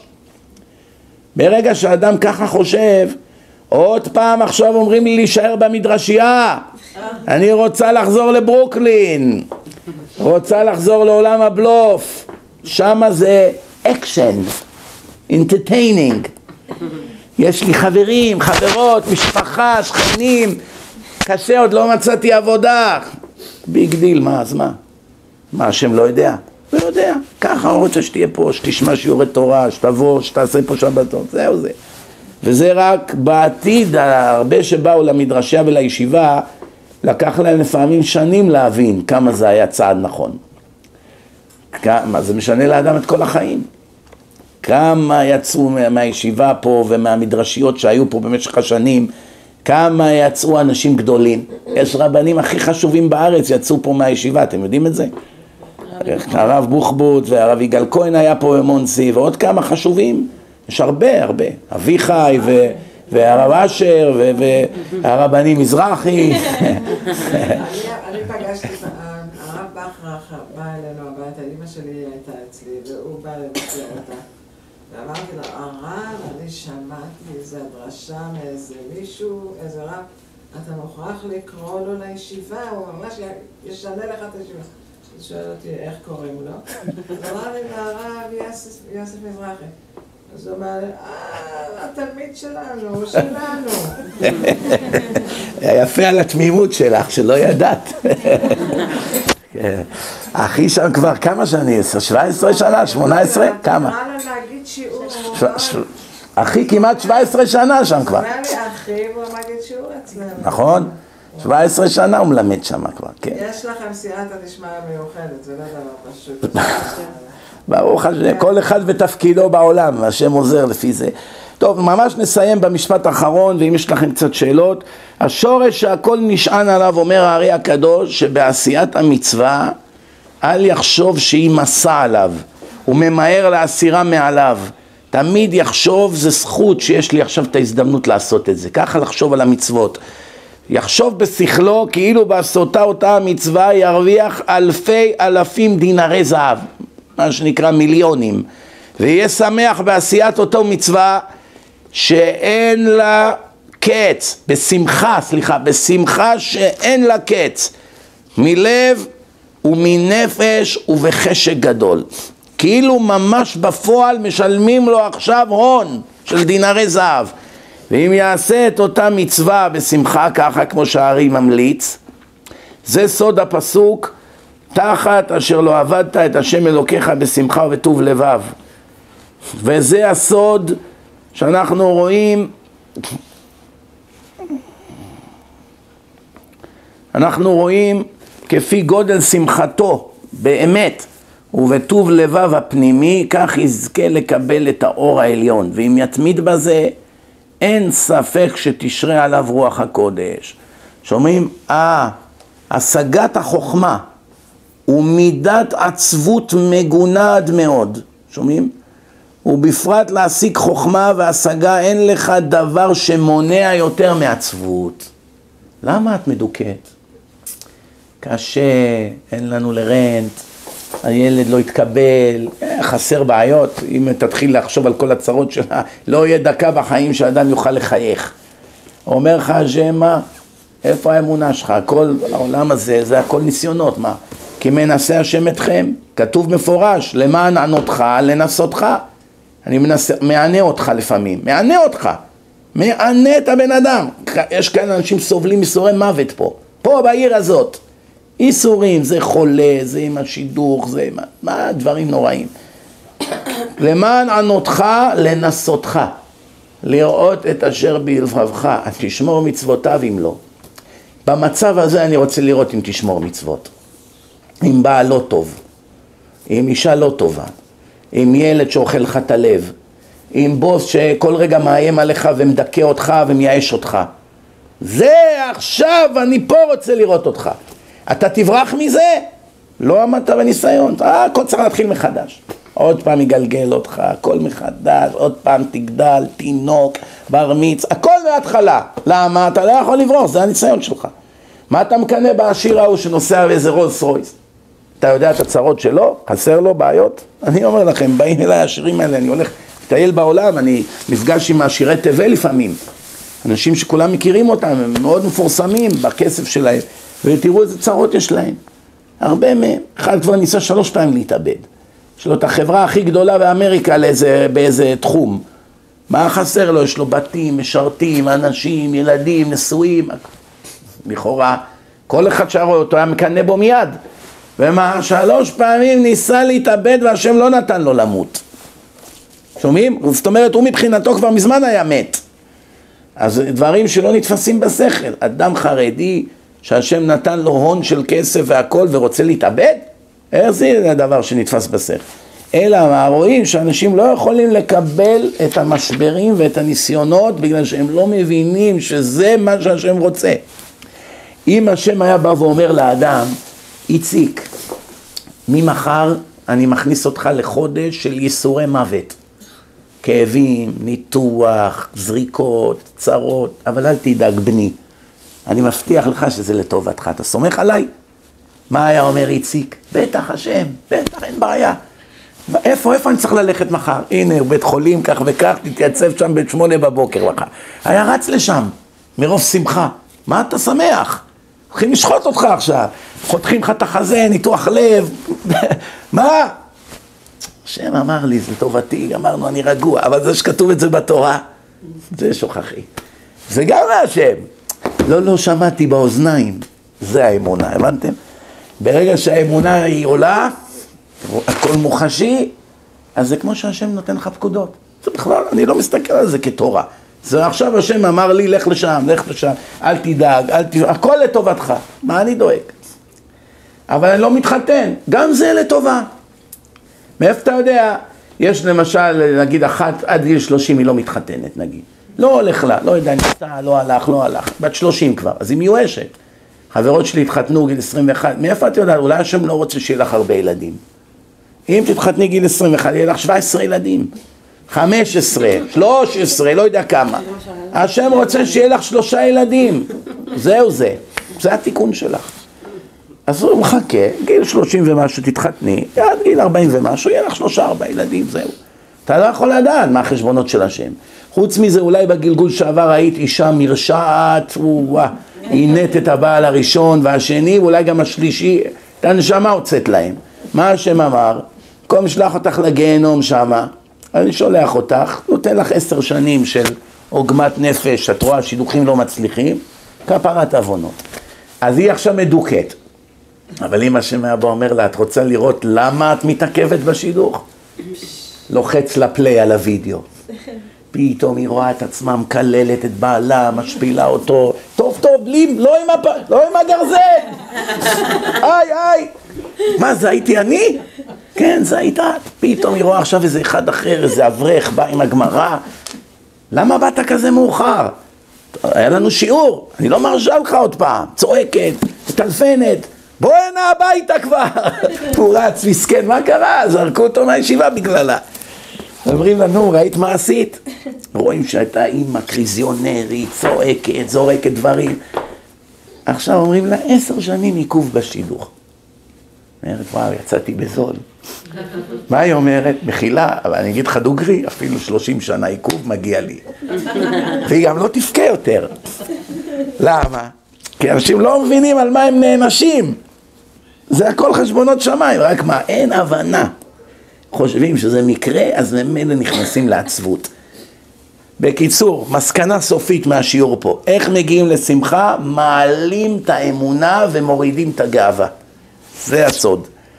ברגע שאדם ככה חושב, עוד פעם עכשיו אומרים לי להישאר במדרשייה, אני רוצה לחזור לברוקלין, רוצה לחזור לעולם הבלוף, שמה זה אקשן, entertaining, יש לי חברים, חברות, משפחה, שכנים, קשה, עוד לא מצאתי עבודה, ביג דיל, מה, אז מה? מה, השם לא יודע? לא יודע, ככה הוא רוצה שתהיה פה, שתשמע שיעורי תורה, שתבוא, שתעשה פה שבתות, זהו זה. וזה רק בעתיד, הרבה שבאו למדרשיה ולישיבה, לקח להם לפעמים שנים להבין כמה זה היה צעד נכון. כמה, זה משנה לאדם את כל החיים. כמה יצאו מהישיבה פה ומהמדרשיות שהיו פה במשך השנים, כמה יצאו אנשים גדולים. יש רבנים הכי חשובים בארץ יצאו פה מהישיבה, אתם יודעים את זה? הרב בוחבוט והרב יגאל כהן היה פה במונסי, ועוד כמה חשובים. יש הרבה, הרבה. אביחי ו... והרב אשר והרבני מזרחי. אני פגשתי, הרב בכרך בא אלינו הביתה, אמא שלי הייתה אצלי והוא בא לבקר אותה ואמרתי לה, הרב, אני שמעתי איזה הדרשה מאיזה מישהו, איזה רב, אתה מוכרח לקרוא לו לישיבה, הוא ממש ישנה לך את הישיבה. הוא שואל אותי איך קוראים לו, אז אמרתי לרב יוסף מזרחי, אז הוא אומר, אה, התלמיד שלנו, הוא שלנו. יפה על התמימות שלך, שלא ידעת. אחי שם כבר כמה שנים? שבע עשרה שנה? שמונה עשרה? כמה? נראה לו להגיד שיעור. אחי כמעט שבע עשרה שנה שם כבר. אומר לי, אחי, הוא מגיד שיעור אצלנו. נכון? שבע עשרה שנה הוא מלמד שם כבר, כן. יש לכם סייעתא דשמיא מיוחדת, זה לא דבר פשוט. ברוך השם, כל אחד בתפקידו בעולם, השם עוזר לפי זה. טוב, ממש נסיים במשפט האחרון, ואם יש לכם קצת שאלות, השורש שהכל נשען עליו, אומר הארי הקדוש, שבעשיית המצווה, אל יחשוב שהיא מסע עליו, הוא ממהר להסירה מעליו, תמיד יחשוב, זה זכות שיש לי עכשיו את ההזדמנות לעשות את זה, ככה לחשוב על המצוות. יחשוב בשכלו כאילו בעשותה אותה המצווה ירוויח אלפי אלפים דינרי זהב, מה שנקרא מיליונים, ויהיה שמח בעשיית אותו מצווה שאין לה קץ, בשמחה, סליחה, בשמחה שאין לה קץ, מלב ומנפש ובחשק גדול, כאילו ממש בפועל משלמים לו עכשיו הון של דינרי זהב. ואם יעשה את אותה מצווה בשמחה ככה כמו שהארי ממליץ, זה סוד הפסוק, תחת אשר לא עבדת את השם אלוקיך בשמחה ובטוב לבב. וזה הסוד שאנחנו רואים, אנחנו רואים כפי גודל שמחתו באמת ובטוב לבב הפנימי, כך יזכה לקבל את האור העליון, ואם יתמיד בזה אין ספק שתשרה עליו רוח הקודש. שומעים? אה, השגת החוכמה ומידת עצבות מגונה עד מאוד, שומעים? ובפרט להשיג חוכמה והשגה, אין לך דבר שמונע יותר מעצבות. למה את מדוכאת? קשה, אין לנו לרנט, הילד לא יתקבל, חסר בעיות, אם תתחיל לחשוב על כל הצרות שלה, לא יהיה דקה בחיים שאדם יוכל לחייך. אומר לך השם, איפה האמונה שלך? כל העולם הזה, זה הכל ניסיונות, מה? כי מנסה השם אתכם, כתוב מפורש, למען ענותך, לנסותך. אני מנסה, מענה אותך לפעמים, מענה אותך, מענה את הבן אדם. יש כאלה אנשים סובלים מסורי מוות פה, פה בעיר הזאת. איסורים, זה חולה, זה עם השידוך, זה מה, מה דברים נוראים. למען ענותך לנסותך, לראות את אשר בלבבך, תשמור מצוותיו אם לא. במצב הזה אני רוצה לראות אם תשמור מצוות. אם בעל לא טוב, אם אישה לא טובה, אם ילד שאוכל לך את הלב, אם בוס שכל רגע מאיים עליך ומדכא אותך ומייאש אותך. זה עכשיו אני פה רוצה לראות אותך. אתה תברח מזה? לא עמדת בניסיון, הכל צריך להתחיל מחדש. עוד פעם יגלגל אותך, הכל מחדש, עוד פעם תגדל, תינוק, בר מיץ, הכל מההתחלה. למה? אתה לא יכול לברוח, זה הניסיון שלך. מה אתה מקנה בעשיר ההוא שנוסע באיזה רולס רויס? אתה יודע את הצרות שלו? חסר לו בעיות? אני אומר לכם, באים אליי העשירים האלה, אני הולך לטייל בעולם, אני מפגש עם עשירי תבל לפעמים. אנשים שכולם מכירים אותם, הם מאוד מפורסמים בכסף שלהם, ותראו איזה צרות יש להם. הרבה מהם, אחד כבר ניסה שלוש פעמים להתאבד. יש לו את החברה הכי גדולה באמריקה לאיזה, באיזה תחום. מה חסר לו? יש לו בתים, משרתים, אנשים, ילדים, נשואים. לכאורה, כל אחד שרואה אותו היה מקנה בו מיד. ומה? שלוש פעמים ניסה להתאבד והשם לא נתן לו למות. שומעים? זאת אומרת, הוא מבחינתו כבר מזמן היה מת. אז דברים שלא נתפסים בשכל. אדם חרדי שהשם נתן לו הון של כסף והכל ורוצה להתאבד? איך זה הדבר שנתפס בשכל? אלא מה, רואים שאנשים לא יכולים לקבל את המשברים ואת הניסיונות בגלל שהם לא מבינים שזה מה שהשם רוצה. אם השם היה בא ואומר לאדם, איציק, ממחר אני מכניס אותך לחודש של ייסורי מוות. כאבים, ניתוח, זריקות, צרות, אבל אל תדאג בני. אני מבטיח לך שזה לטובתך, אתה סומך עליי? מה היה אומר איציק? בטח השם, בטח אין בעיה. איפה, איפה אני צריך ללכת מחר? הנה, בית חולים, כך וכך, תתייצב שם בין שמונה בבוקר מחר. היה רץ לשם, מרוב שמחה. מה אתה שמח? הולכים לשחוט אותך עכשיו. חותכים לך את החזה, ניתוח לב. מה? השם אמר לי, זה טובתי, אמרנו, אני רגוע. אבל זה שכתוב את זה בתורה, זה שוכחי. זה גם מהשם. לא, לא שמעתי באוזניים. זה האמונה, הבנתם? ברגע שהאמונה היא עולה, הכל מוחשי, אז זה כמו שהשם נותן לך פקודות. זה בכלל, אני לא מסתכל על זה כתורה. זה עכשיו השם אמר לי, לך לשם, לך לשם, אל תדאג, אל תדאג, הכל לטובתך. מה אני דואג? אבל אני לא מתחתן, גם זה לטובה. מאיפה אתה יודע? יש למשל, נגיד, אחת עד גיל שלושים היא לא מתחתנת, נגיד. לא הולך לה, לא יודע, ניסה, לא הלך, לא הלך. בת שלושים כבר, אז היא מיואשת. חברות שלי התחתנו גיל עשרים ואחת, מאיפה אתה יודע? אולי השם לא רוצה שיהיה לך הרבה ילדים. אם תתחתני גיל עשרים ואחת, יהיה לך שבע עשרה ילדים. חמש עשרה, שלוש עשרה, לא יודע כמה. השם רוצה שיהיה לך שלושה ילדים. זהו זה. זה התיקון שלך. אז הוא מחכה, גיל שלושים ומשהו תתחתני, עד גיל ארבעים ומשהו, יהיה לך שלושה ארבעה ילדים, זהו. אתה לא יכול לדעת מה החשבונות של השם. חוץ מזה, אולי בגלגול שעבר היית אישה מרשעת, היא נת את הבעל הראשון והשני, ואולי גם השלישי, את הנשמה הוצאת להם. מה השם אמר? כל משלח אותך לגיהנום שמה, אני שולח אותך, נותן לך עשר שנים של עוגמת נפש, את רואה שידוכים לא מצליחים, כפרת עוונות. אז היא עכשיו מדוכאת. אבל אם השם היה בא אומר לה, את רוצה לראות למה את מתעכבת בשידוך? לוחץ לפליי על הוידאו. פתאום היא רואה את עצמה מקללת את בעלה, משפילה אותו, טוב טוב, בלי, לא עם, הפ... לא עם הגרזן! איי איי! מה זה, הייתי אני? כן, זה הייתה. פתאום היא רואה עכשיו איזה אחד אחר, איזה אברך, בא עם הגמרא. למה באת כזה מאוחר? היה לנו שיעור, אני לא מרשה לך עוד פעם, צועקת, טלפנת. בוא הנה הביתה כבר. הוא רץ, מסכן, מה קרה? זרקו אותו מהישיבה בגללה. אומרים לנו, ראית מה עשית? רואים שהייתה אימא קריזיונרית, צועקת, זורקת דברים. עכשיו אומרים לה, עשר שנים עיכוב בשידוך. אומרת, וואו, יצאתי בזול. מה היא אומרת? מחילה, אבל אני אגיד לך דוגרי, אפילו שלושים שנה עיכוב מגיע לי. והיא גם לא תפקה יותר. למה? כי אנשים לא מבינים על מה הם נענשים. זה הכל חשבונות שמיים, רק מה, אין הבנה. חושבים שזה מקרה, אז ממילא נכנסים לעצבות. בקיצור, מסקנה סופית מהשיעור פה. איך מגיעים לשמחה? מעלים את האמונה ומורידים את הגאווה. זה הסוד.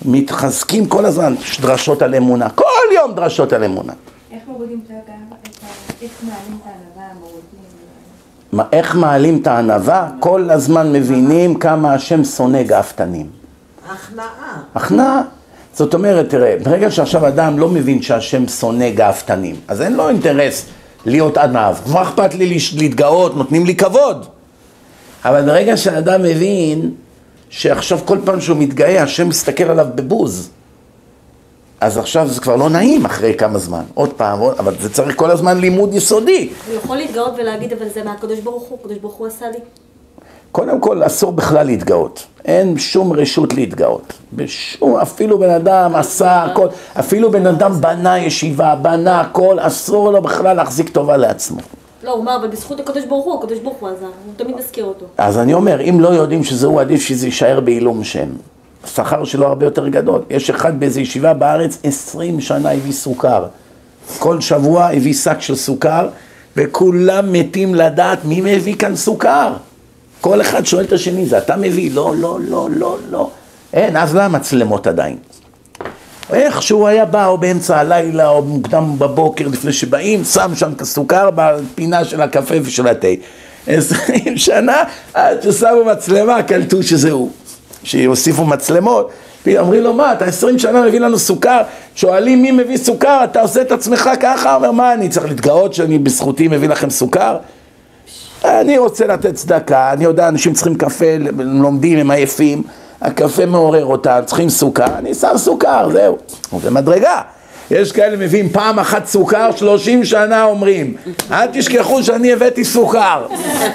מתחזקים כל הזמן, דרשות על אמונה, כל יום דרשות על אמונה. איך מורידים את הגאווה? איך מעלים את הענווה, מורידים? מה, איך מעלים את הענווה? כל הזמן מבינים כמה השם שונא גאוותנים. הכנעה. הכנעה. זאת אומרת, תראה, ברגע שעכשיו אדם לא מבין שהשם שונא גאוותנים, אז אין לו אינטרס להיות ענב. מה אכפת לי להתגאות, נותנים לי כבוד. אבל ברגע שהאדם מבין שעכשיו כל פעם שהוא מתגאה, השם מסתכל עליו בבוז. אז עכשיו זה כבר לא נעים אחרי כמה זמן. עוד פעם, עוד, אבל זה צריך כל הזמן לימוד יסודי. הוא יכול להתגאות ולהגיד, אבל זה מהקדוש ברוך הוא, הקדוש ברוך הוא עשה לי. קודם כל, אסור בכלל להתגאות. אין שום רשות להתגאות. בשום, אפילו בן אדם עשה הכל, אפילו בן אדם בנה ישיבה, בנה הכל, אסור לו בכלל להחזיק טובה לעצמו. לא, הוא אומר, אבל בזכות הקדוש ברוך הוא, הקדוש ברוך הוא עזר, הוא תמיד מזכיר אותו. אז אני אומר, אם לא יודעים שזהו, עדיף שזה יישאר בעילום שם. השכר שלו הרבה יותר גדול. יש אחד באיזו ישיבה בארץ, עשרים שנה הביא סוכר. כל שבוע הביא שק של סוכר, וכולם מתים לדעת מי מביא כאן סוכר. כל אחד שואל את השני, זה אתה מביא? לא, לא, לא, לא, לא. אין, אז למה מצלמות עדיין? איך שהוא היה בא, או באמצע הלילה, או מוקדם בבוקר, לפני שבאים, שם שם סוכר בפינה של הקפה ושל התה. עשרים שנה, עד ששמו מצלמה, קלטו שזהו. שיוסיפו מצלמות, אומרים לו, מה, אתה עשרים שנה מביא לנו סוכר, שואלים מי מביא סוכר, אתה עושה את עצמך ככה, אומר, מה, אני צריך להתגאות שאני בזכותי מביא לכם סוכר? אני רוצה לתת צדקה, אני יודע, אנשים צריכים קפה, לומדים, הם עייפים, הקפה מעורר אותם, צריכים סוכר, אני שם סוכר, זהו, זה מדרגה. יש כאלה מביאים פעם אחת סוכר, שלושים שנה אומרים, אל תשכחו שאני הבאתי סוכר.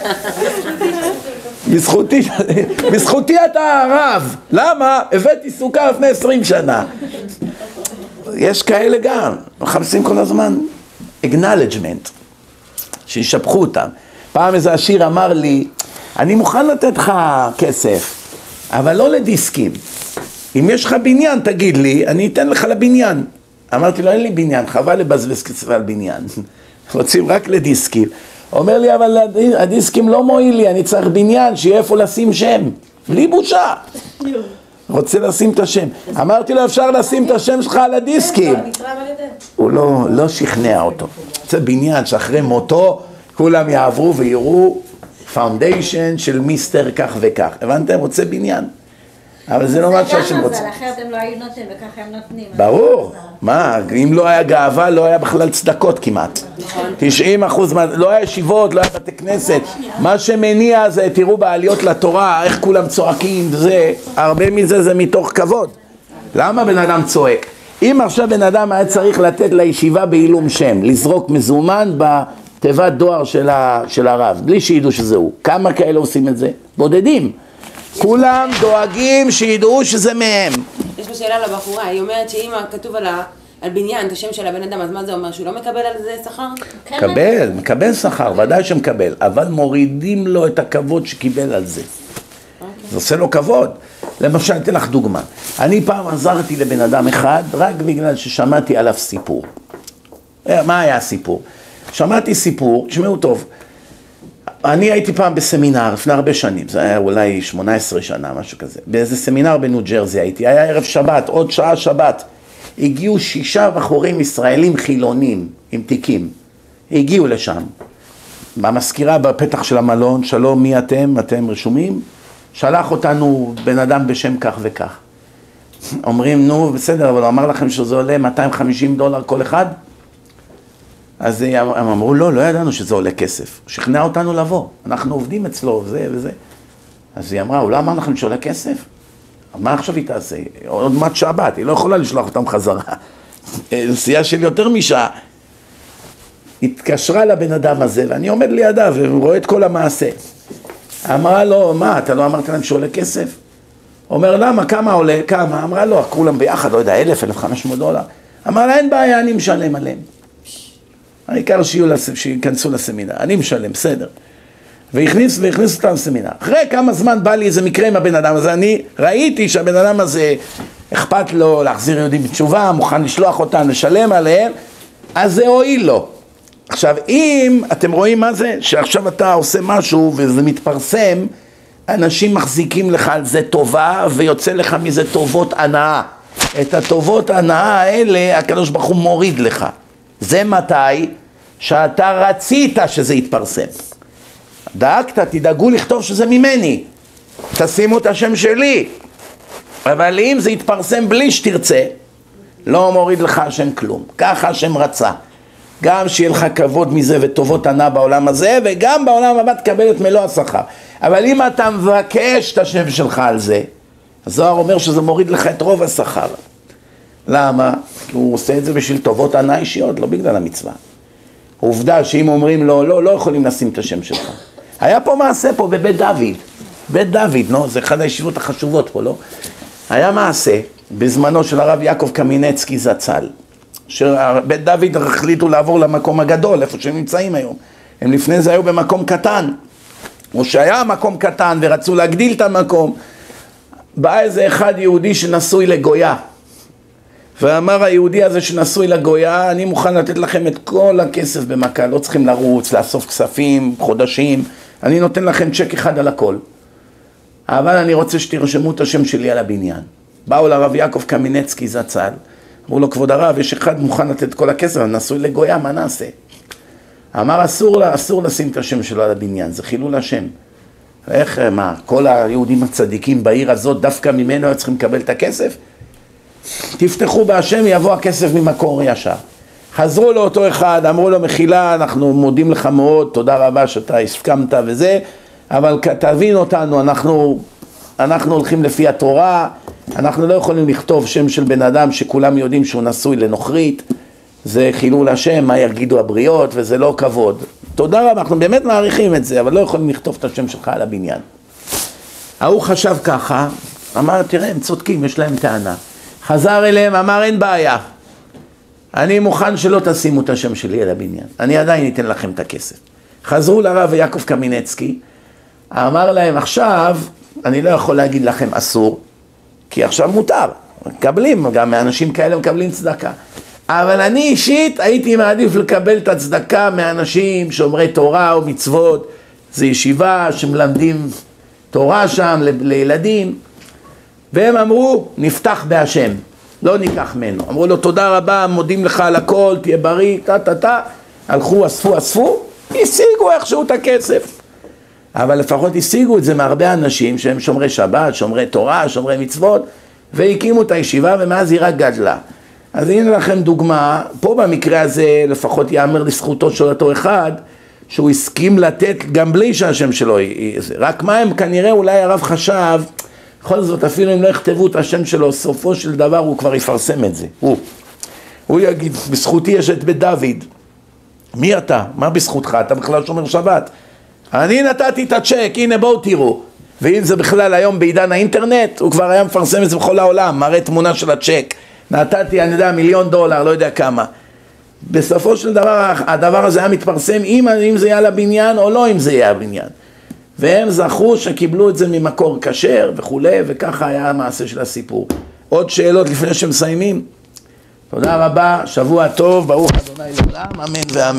בזכותי, בזכותי אתה הרב. למה? הבאתי סוכר לפני עשרים שנה. יש כאלה גם, מחפשים כל הזמן acknowledgement, שישפחו אותם. פעם איזה עשיר אמר לי, אני מוכן לתת לך כסף, אבל לא לדיסקים. אם יש לך בניין, תגיד לי, אני אתן לך לבניין. אמרתי לו, אין לי בניין, חבל לבזבז כסף על בניין. רוצים רק לדיסקים. אומר לי, אבל הדיסקים לא מועיל לי, אני צריך בניין, שיהיה איפה לשים שם. בלי בושה. רוצה לשים את השם. אמרתי לו, אפשר לשים את השם שלך על הדיסקים. הוא לא, לא שכנע אותו. זה בניין שאחרי מותו, כולם יעברו ויראו פאונדיישן של מיסטר כך וכך. הבנתם? רוצה בניין. אבל זה לא מה שהשם רוצה. אחרת הם לא היו נותנים וככה הם נותנים. ברור. מה, אם לא היה גאווה, לא היה בכלל צדקות כמעט. תשעים אחוז, לא היה ישיבות, לא היה בתי כנסת. מה שמניע זה, תראו בעליות לתורה, איך כולם צועקים, זה, הרבה מזה זה מתוך כבוד. למה בן אדם צועק? אם עכשיו בן אדם היה צריך לתת לישיבה בעילום שם, לזרוק מזומן בתיבת דואר של הרב, בלי שידעו שזהו. כמה כאלה עושים את זה? בודדים. כולם דואגים שידעו שזה מהם. יש פה שאלה לבחורה, היא אומרת שאם כתוב על, ה... על בניין את השם של הבן אדם, אז מה זה אומר? שהוא לא מקבל על זה שכר? מקבל, מקבל שכר, ודאי שמקבל, אבל מורידים לו את הכבוד שקיבל על זה. זה עושה לו כבוד. למשל, אתן לך דוגמה. אני פעם עזרתי לבן אדם אחד, רק בגלל ששמעתי עליו סיפור. מה היה הסיפור? שמעתי סיפור, תשמעו טוב. אני הייתי פעם בסמינר, לפני הרבה שנים, זה היה אולי שמונה עשרה שנה, משהו כזה. באיזה סמינר בניו ג'רזי הייתי, היה ערב שבת, עוד שעה שבת. הגיעו שישה בחורים ישראלים חילונים עם תיקים. הגיעו לשם. במזכירה בפתח של המלון, שלום, מי אתם? אתם רשומים? שלח אותנו בן אדם בשם כך וכך. אומרים, נו, בסדר, אבל הוא אמר לכם שזה עולה מאתיים וחמישים דולר כל אחד? אז הם אמרו, לא, לא ידענו שזה עולה כסף. הוא שכנע אותנו לבוא, אנחנו עובדים אצלו, זה וזה. אז היא אמרה, הוא לא אמר לכם שעולה כסף? מה עכשיו היא תעשה? עוד מעט שבת, היא לא יכולה לשלוח אותם חזרה. נסיעה של יותר משעה. התקשרה לבן אדם הזה, ואני עומד לידה ורואה את כל המעשה. אמרה לו, מה, אתה לא אמרת להם שעולה כסף? אומר, למה, כמה עולה, כמה? אמרה לו, כולם ביחד, לא יודע, אלף, אלף חמש מאות דולר. אמרה לה, אין בעיה, אני משלם עליהם. העיקר שיכנסו לסמינר, אני משלם, בסדר. והכניס, והכניס אותם לסמינר. אחרי כמה זמן בא לי איזה מקרה עם הבן אדם הזה, אני ראיתי שהבן אדם הזה אכפת לו להחזיר יהודים בתשובה, מוכן לשלוח אותם, לשלם עליהם, אז זה הועיל לו. עכשיו, אם אתם רואים מה זה, שעכשיו אתה עושה משהו וזה מתפרסם, אנשים מחזיקים לך על זה טובה ויוצא לך מזה טובות הנאה. את הטובות הנאה האלה הקדוש ברוך הוא מוריד לך. זה מתי? שאתה רצית שזה יתפרסם. דאגת, תדאגו לכתוב שזה ממני, תשימו את השם שלי, אבל אם זה יתפרסם בלי שתרצה, לא מוריד לך השם כלום. ככה השם רצה, גם שיהיה לך כבוד מזה וטובות הנאה בעולם הזה, וגם בעולם הבא תקבל את מלוא השכר. אבל אם אתה מבקש את השם שלך על זה, הזוהר אומר שזה מוריד לך את רוב השכר. למה? כי הוא עושה את זה בשביל טובות הנאה אישיות, לא בגלל המצווה. עובדה שאם אומרים לו, לא, לא יכולים לשים את השם שלך. היה פה מעשה פה בבית דוד, בית דוד, לא? זה אחד הישיבות החשובות פה, לא? היה מעשה בזמנו של הרב יעקב קמינצקי זצ"ל, שבית דוד החליטו לעבור למקום הגדול, איפה שהם נמצאים היום. הם לפני זה היו במקום קטן, או שהיה מקום קטן ורצו להגדיל את המקום. בא איזה אחד יהודי שנשוי לגויה, ואמר היהודי הזה שנשוי לגויה, אני מוכן לתת לכם את כל הכסף במכה, לא צריכים לרוץ, לאסוף כספים, חודשים, אני נותן לכם צ'ק אחד על הכל, אבל אני רוצה שתרשמו את השם שלי על הבניין. באו לרב יעקב קמינצקי זצ"ל, אמרו לו, כבוד הרב, יש אחד מוכן לתת כל הכסף, אני נשוי לגויה, מה נעשה? אמר, אסור, אסור לשים את השם שלו על הבניין, זה חילול השם. איך, מה, כל היהודים הצדיקים בעיר הזאת, דווקא ממנו צריכים לקבל את הכסף? תפתחו בהשם, יבוא הכסף ממקור ישר. חזרו לאותו אחד, אמרו לו, מחילה, אנחנו מודים לך מאוד, תודה רבה שאתה הסכמת וזה, אבל תבין אותנו, אנחנו, אנחנו הולכים לפי התורה, אנחנו לא יכולים לכתוב שם של בן אדם שכולם יודעים שהוא נשוי לנוכרית, זה חילול השם, מה יגידו הבריות, וזה לא כבוד. תודה רבה, אנחנו באמת מעריכים את זה, אבל לא יכולים לכתוב את השם שלך על הבניין. ההוא חשב ככה, אמר, תראה, הם צודקים, יש להם טענה. חזר אליהם, אמר, אין בעיה, אני מוכן שלא תשימו את השם שלי על הבניין, אני עדיין אתן לכם את הכסף. חזרו לרב יעקב קמינצקי, אמר להם, עכשיו אני לא יכול להגיד לכם אסור, כי עכשיו מותר, מקבלים, גם מאנשים כאלה מקבלים צדקה, אבל אני אישית הייתי מעדיף לקבל את הצדקה מאנשים שומרי תורה או מצוות, זה ישיבה שמלמדים תורה שם ל- לילדים, והם אמרו, נפתח בהשם, לא ניקח ממנו. אמרו לו, תודה רבה, מודים לך על הכל, תהיה בריא, תה תה תה. הלכו, אספו, אספו, השיגו איכשהו את הכסף. אבל לפחות השיגו את זה מהרבה אנשים שהם שומרי שבת, שומרי תורה, שומרי מצוות, והקימו את הישיבה, ומאז היא רק גדלה. אז הנה לכם דוגמה, פה במקרה הזה לפחות יאמר לזכותו של אותו אחד, שהוא הסכים לתת גם בלי שהשם שלו, רק מה הם כנראה אולי הרב חשב, בכל זאת אפילו אם לא יכתבו את השם שלו, סופו של דבר הוא כבר יפרסם את זה. הוא, הוא יגיד, בזכותי יש את בית דוד. מי אתה? מה בזכותך? אתה בכלל שומר שבת. אני נתתי את הצ'ק, הנה בואו תראו. ואם זה בכלל היום בעידן האינטרנט, הוא כבר היה מפרסם את זה בכל העולם, מראה תמונה של הצ'ק. נתתי, אני יודע, מיליון דולר, לא יודע כמה. בסופו של דבר, הדבר הזה היה מתפרסם, אם, אם זה יהיה לבניין או לא אם זה יהיה לבניין. והם זכרו שקיבלו את זה ממקור כשר וכו', וככה היה המעשה של הסיפור. עוד שאלות לפני שמסיימים? תודה רבה, שבוע טוב, ברוך ה' לעולם, אמן ואמן.